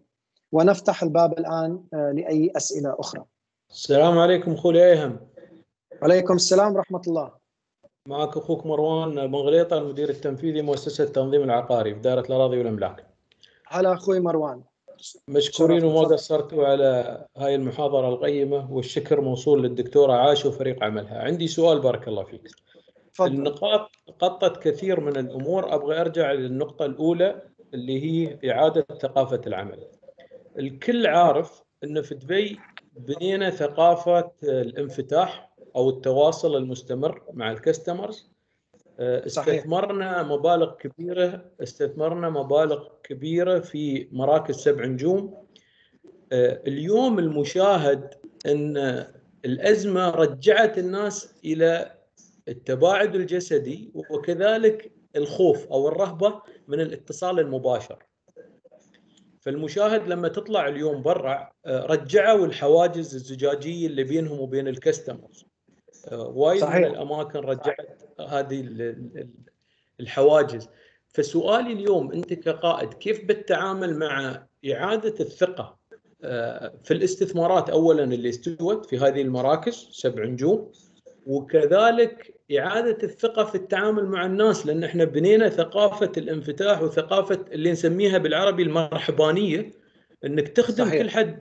ونفتح الباب الآن لأي أسئلة أخرى. السلام عليكم أخوي أيهم. وعليكم السلام ورحمة الله. معك أخوك مروان بن غليطة، المدير التنفيذي مؤسسة التنظيم العقاري في دائرة الأراضي والأملاك. هلا أخوي مروان. مشكورين وما قصرتوا على هاي المحاضرة القيمة، والشكر موصول للدكتورة عاشة وفريق عملها. عندي سؤال بارك الله فيك. فضل. النقاط غطت كثير من الأمور، أبغى أرجع للنقطة الأولى اللي هي إعادة ثقافة العمل. الكل عارف أن في دبي بنينا ثقافة الانفتاح أو التواصل المستمر مع الكاستمرز. استثمرنا مبالغ كبيرة استثمرنا مبالغ كبيرة في مراكز سبع نجوم. اليوم المشاهد أن الأزمة رجعت الناس إلى التباعد الجسدي، وكذلك الخوف أو الرهبة من الاتصال المباشر. فالمشاهد لما تطلع اليوم برا رجعوا الحواجز الزجاجية اللي بينهم وبين الكاستمرز. وايد من الأماكن رجعت هذه الحواجز. فسؤالي اليوم أنت كقائد كيف بتتعامل مع إعادة الثقة في الاستثمارات أولا اللي استوت في هذه المراكز سبع نجوم، وكذلك إعادة الثقة في التعامل مع الناس، لأن احنا بنينا ثقافة الانفتاح وثقافة اللي نسميها بالعربي المرحبانية، أنك تخدم صحيح. كل حد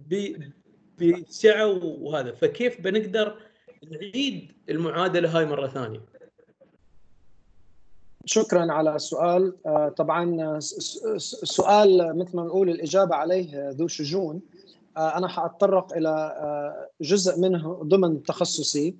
بسعة وهذا. فكيف بنقدر نعيد المعادلة هاي مرة ثانية؟ شكرا على السؤال. طبعا سؤال مثل ما نقول الإجابة عليه ذو شجون. أنا حأتطرق إلى جزء منه ضمن تخصصي.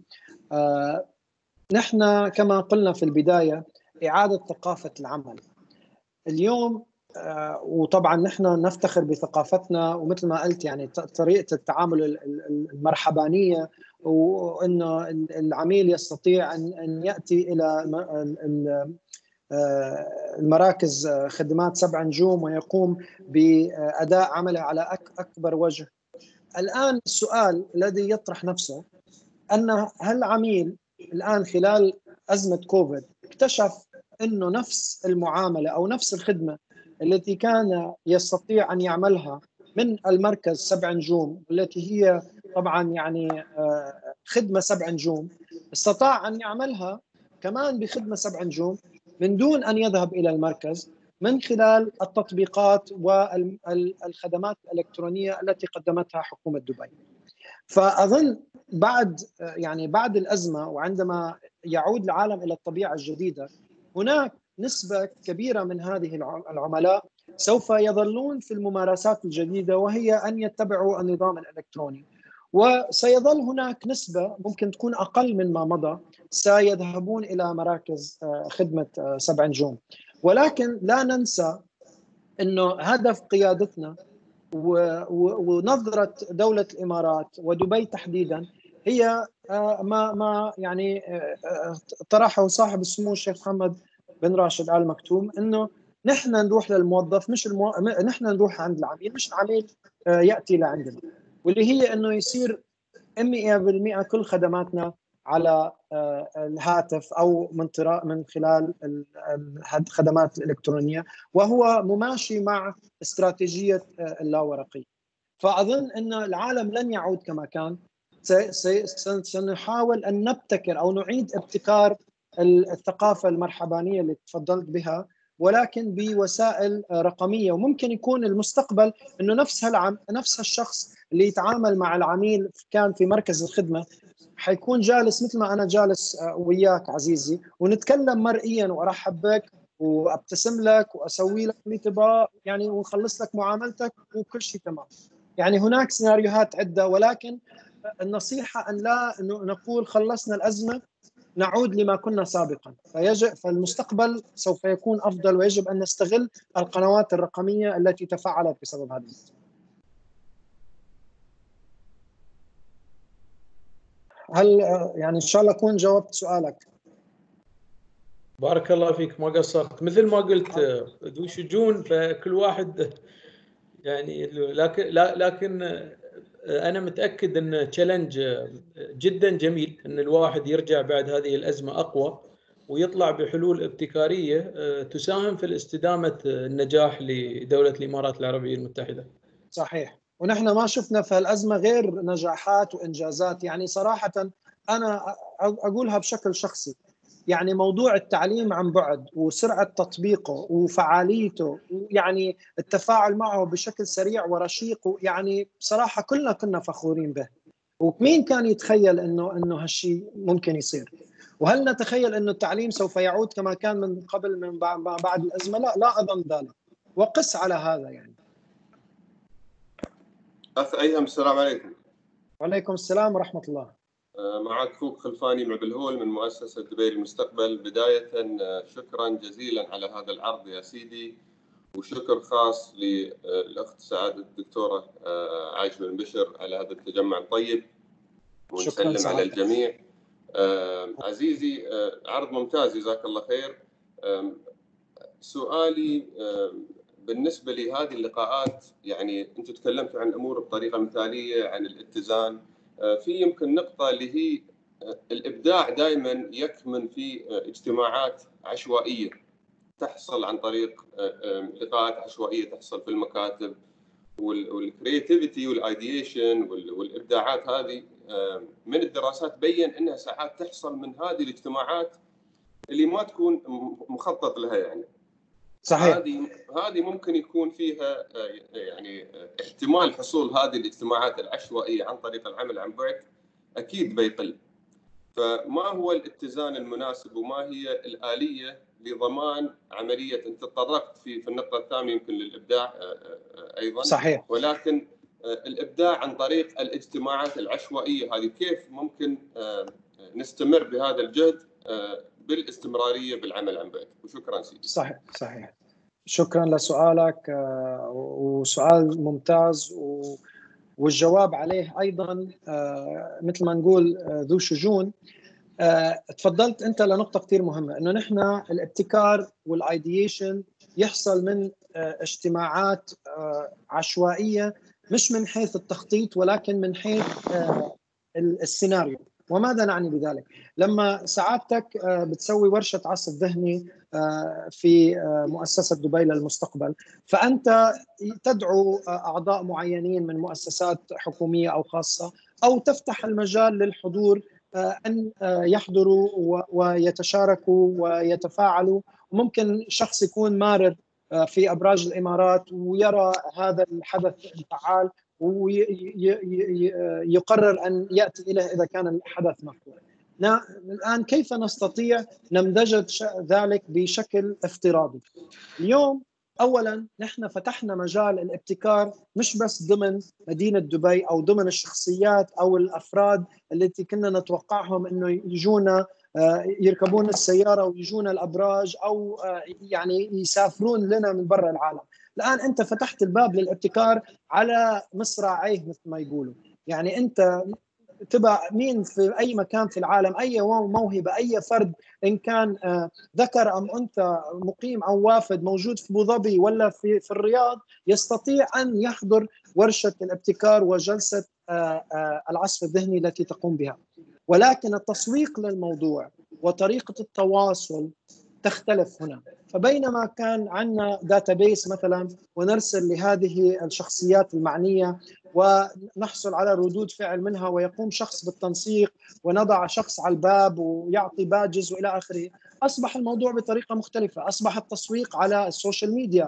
نحن كما قلنا في البداية إعادة ثقافة العمل اليوم، وطبعا نحن نفتخر بثقافتنا، ومثل ما قلت يعني طريقة التعامل المرحبانية، وأنه العميل يستطيع أن يأتي إلى المراكز خدمات سبع نجوم ويقوم بأداء عمله على أكبر وجه. الآن السؤال الذي يطرح نفسه أن هل عميل الآن خلال أزمة كوفيد اكتشف أنه نفس المعاملة أو نفس الخدمة التي كان يستطيع أن يعملها من المركز سبع نجوم، التي هي طبعا يعني خدمة سبع نجوم، استطاع أن يعملها كمان بخدمة سبع نجوم من دون أن يذهب إلى المركز، من خلال التطبيقات والخدمات الإلكترونية التي قدمتها حكومة دبي. فأظن بعد يعني بعد الأزمة وعندما يعود العالم إلى الطبيعة الجديدة، هناك نسبة كبيرة من هذه العملاء سوف يظلون في الممارسات الجديدة، وهي أن يتبعوا النظام الإلكتروني، وسيظل هناك نسبة ممكن تكون أقل من ما مضى سيذهبون إلى مراكز خدمة سبع نجوم. ولكن لا ننسى أنه هدف قيادتنا ونظرة دولة الإمارات ودبي تحديدا هي ما ما يعني طرحه صاحب السمو الشيخ محمد بن راشد آل مكتوم، انه نحن نروح للموظف مش المو... نحن نروح عند العميل مش العميل ياتي لعندنا، واللي هي انه يصير مئة بالمئة كل خدماتنا على الهاتف او من من خلال الخدمات الالكترونيه، وهو مماشي مع استراتيجيه اللاورقيه. فاظن ان العالم لن يعود كما كان، سنحاول ان نبتكر او نعيد ابتكار الثقافه المرحبانيه اللي تفضلت بها، ولكن بوسائل رقميه. وممكن يكون المستقبل انه نفس هالعم نفس الشخص اللي يتعامل مع العميل كان في مركز الخدمه حيكون جالس مثل ما انا جالس وياك عزيزي، ونتكلم مرئيا وارحب بك وابتسم لك واسوي لك اللي تبغاه يعني، ونخلص لك معاملتك وكل شيء تمام. يعني هناك سيناريوهات عده، ولكن النصيحه ان لا نقول خلصنا الازمه نعود لما كنا سابقا. فيجب فالمستقبل سوف يكون افضل، ويجب ان نستغل القنوات الرقميه التي تفاعلت بسبب هذا. هل يعني ان شاء الله اكون جاوبت سؤالك؟ بارك الله فيك، ما قصرت. مثل ما قلت ذو شجون، فكل واحد يعني لكن لكن انا متاكد ان تشالنج جدا جميل ان الواحد يرجع بعد هذه الازمه اقوى ويطلع بحلول ابتكاريه تساهم في الاستدامه النجاح لدوله الامارات العربيه المتحده. صحيح. ونحن ما شفنا في الأزمة غير نجاحات وإنجازات. يعني صراحة أنا أقولها بشكل شخصي، يعني موضوع التعليم عن بعد وسرعة تطبيقه وفعاليته، يعني التفاعل معه بشكل سريع ورشيق، يعني بصراحة كلنا كنا فخورين به. ومين كان يتخيل إنه إنه هالشيء ممكن يصير؟ وهل نتخيل إنه التعليم سوف يعود كما كان من قبل من بعد الأزمة؟ لا، لا أظن ذلك. وقس على هذا يعني. أخ أيهم، السلام عليكم. وعليكم السلام ورحمة الله. معك فوق خلفاني معقلهول من مؤسسة دبي المستقبل. بداية شكرا جزيلا على هذا العرض يا سيدي، وشكر خاص للأخت سعادة الدكتورة عايشة بن بشر على هذا التجمع الطيب، ونسلم على الجميع. عزيزي، عرض ممتاز، جزاك الله خير. سؤالي بالنسبة لهذه اللقاءات، يعني أنتم تكلمتوا عن الأمور بطريقة مثالية، عن الاتزان. في يمكن نقطة اللي هي الإبداع دائما يكمن في اجتماعات عشوائية تحصل عن طريق لقاءات عشوائية تحصل في المكاتب، والكرياتيفيتي والايديشن والإبداعات هذه من الدراسات بين أنها ساعات تحصل من هذه الاجتماعات اللي ما تكون مخطط لها. يعني صحيح. هذه هذه ممكن يكون فيها يعني احتمال حصول هذه الاجتماعات العشوائية عن طريق العمل عن بعد أكيد بيقل. فما هو الاتزان المناسب، وما هي الآلية لضمان عملية؟ أنت تطرقت في في النقطة الثانية يمكن للإبداع أيضا. صحيح. ولكن الإبداع عن طريق الاجتماعات العشوائية هذه كيف ممكن نستمر بهذا الجهد بالاستمرارية بالعمل عن بعد؟ وشكرا سيدي. صحيح صحيح. شكرا لسؤالك، وسؤال ممتاز، والجواب عليه أيضا مثل ما نقول ذو شجون. تفضلت أنت لنقطة كتير مهمة، إنه نحن الابتكار والايديشن يحصل من اجتماعات عشوائية، مش من حيث التخطيط ولكن من حيث السيناريو. وماذا نعني بذلك؟ لما سعادتك بتسوي ورشة عصف ذهني في مؤسسة دبي للمستقبل، فأنت تدعو أعضاء معينين من مؤسسات حكومية أو خاصة، أو تفتح المجال للحضور أن يحضروا ويتشاركوا ويتفاعلوا. وممكن شخص يكون مارر في أبراج الإمارات ويرى هذا الحدث الفعال ويقرر أن يأتي إليه إذا كان الحدث مفتوح. الآن كيف نستطيع نمدجة ذلك بشكل افتراضي؟ اليوم أولاً نحن فتحنا مجال الابتكار مش بس ضمن مدينة دبي أو ضمن الشخصيات أو الأفراد التي كنا نتوقعهم أنه يجونا يركبون السيارة ويجونا الأبراج أو يعني يسافرون لنا من برا العالم. الآن أنت فتحت الباب للابتكار على مصراعيه مثل ما يقولوا. يعني أنت تبع مين في أي مكان في العالم، أي موهبة، أي فرد إن كان ذكر أم أنثى، مقيم أو وافد، موجود في أبو ظبي ولا في في الرياض، يستطيع أن يحضر ورشة الابتكار وجلسة العصف الذهني التي تقوم بها. ولكن التسويق للموضوع وطريقة التواصل تختلف هنا. فبينما كان عندنا داتابيس مثلا ونرسل لهذه الشخصيات المعنية ونحصل على ردود فعل منها ويقوم شخص بالتنسيق ونضع شخص على الباب ويعطي باجز وإلى آخره، أصبح الموضوع بطريقة مختلفة. أصبح التسويق على السوشيال ميديا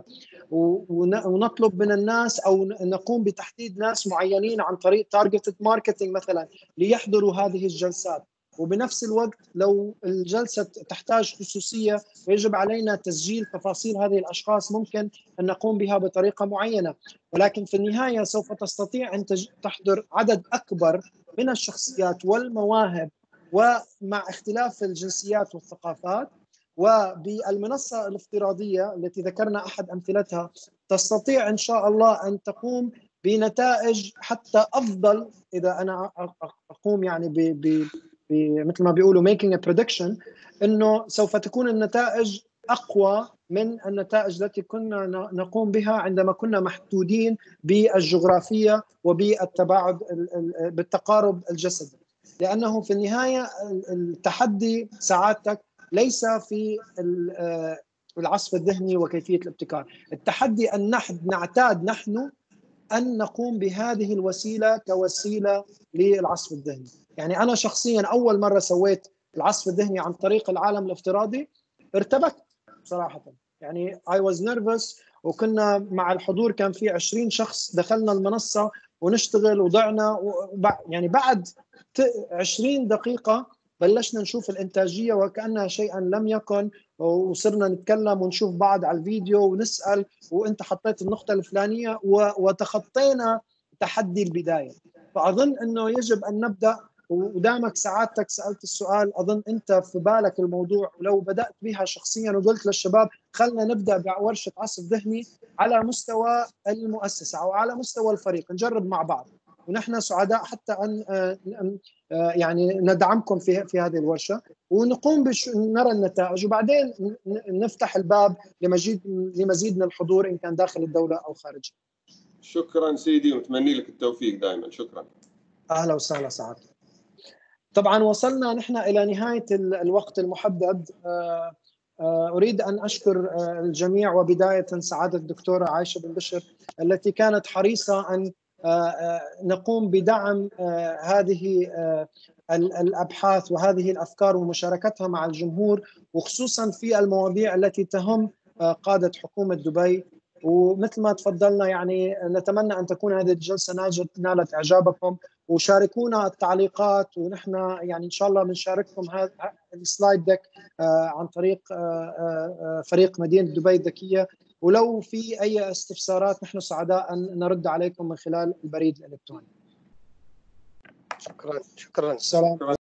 ونطلب من الناس أو نقوم بتحديد ناس معينين عن طريق تارجتد ماركتينج مثلا ليحضروا هذه الجلسات. وبنفس الوقت لو الجلسة تحتاج خصوصية ويجب علينا تسجيل تفاصيل هذه الأشخاص، ممكن أن نقوم بها بطريقة معينة. ولكن في النهاية سوف تستطيع أن تحضر عدد أكبر من الشخصيات والمواهب، ومع اختلاف الجنسيات والثقافات. وبالمنصة الافتراضية التي ذكرنا أحد أمثلتها تستطيع إن شاء الله أن تقوم بنتائج حتى أفضل. إذا أنا أقوم يعني ب ب مثل ما بيقولوا making a prediction، إنه سوف تكون النتائج أقوى من النتائج التي كنا نقوم بها عندما كنا محدودين بالجغرافية وبالتباعد بالتقارب الجسدي. لأنه في النهاية التحدي سعادتك ليس في العصف الذهني وكيفية الابتكار، التحدي أن نعتاد نحن أن نقوم بهذه الوسيلة كوسيلة للعصف الذهني. يعني أنا شخصيا أول مرة سويت العصف الذهني عن طريق العالم الافتراضي ارتبكت صراحة، يعني I was nervous، وكنا مع الحضور كان في عشرين شخص، دخلنا المنصة ونشتغل وضعنا، وبع... يعني بعد عشرين دقيقة بلشنا نشوف الإنتاجية وكأنها شيئا لم يكن، وصرنا نتكلم ونشوف بعض على الفيديو ونسأل، وانت حطيت النقطة الفلانية، وتخطينا تحدي البداية. فأظن أنه يجب أن نبدأ، ودامك سعادتك سألت السؤال، أظن أنت في بالك الموضوع، ولو بدأت بها شخصيا وقلت للشباب خلنا نبدأ بورشة عصف ذهني على مستوى المؤسسة أو على مستوى الفريق، نجرب مع بعض، ونحن سعداء حتى أن يعني ندعمكم في في هذه الورشة، ونقوم بش نرى النتائج، وبعدين نفتح الباب لمزيد لمزيد من الحضور إن كان داخل الدولة أو خارجها. شكرا سيدي، ومتمني لك التوفيق دائما. شكرا. أهلا وسهلا سعادتك. طبعا وصلنا نحن إلى نهاية الوقت المحدد. أريد أن أشكر الجميع، وبداية سعادة الدكتورة عائشة بن بشر التي كانت حريصة أن نقوم بدعم هذه الأبحاث وهذه الأفكار ومشاركتها مع الجمهور، وخصوصا في المواضيع التي تهم قادة حكومة دبي. ومثل ما تفضلنا يعني نتمنى أن تكون هذه الجلسة نالت إعجابكم، وشاركونا التعليقات، ونحن يعني إن شاء الله بنشارككم هذا السلايد ديك عن طريق فريق مدينة دبي الذكية، ولو في أي استفسارات نحن سعداء أن نرد عليكم من خلال البريد الإلكتروني. شكرا شكرا. السلام.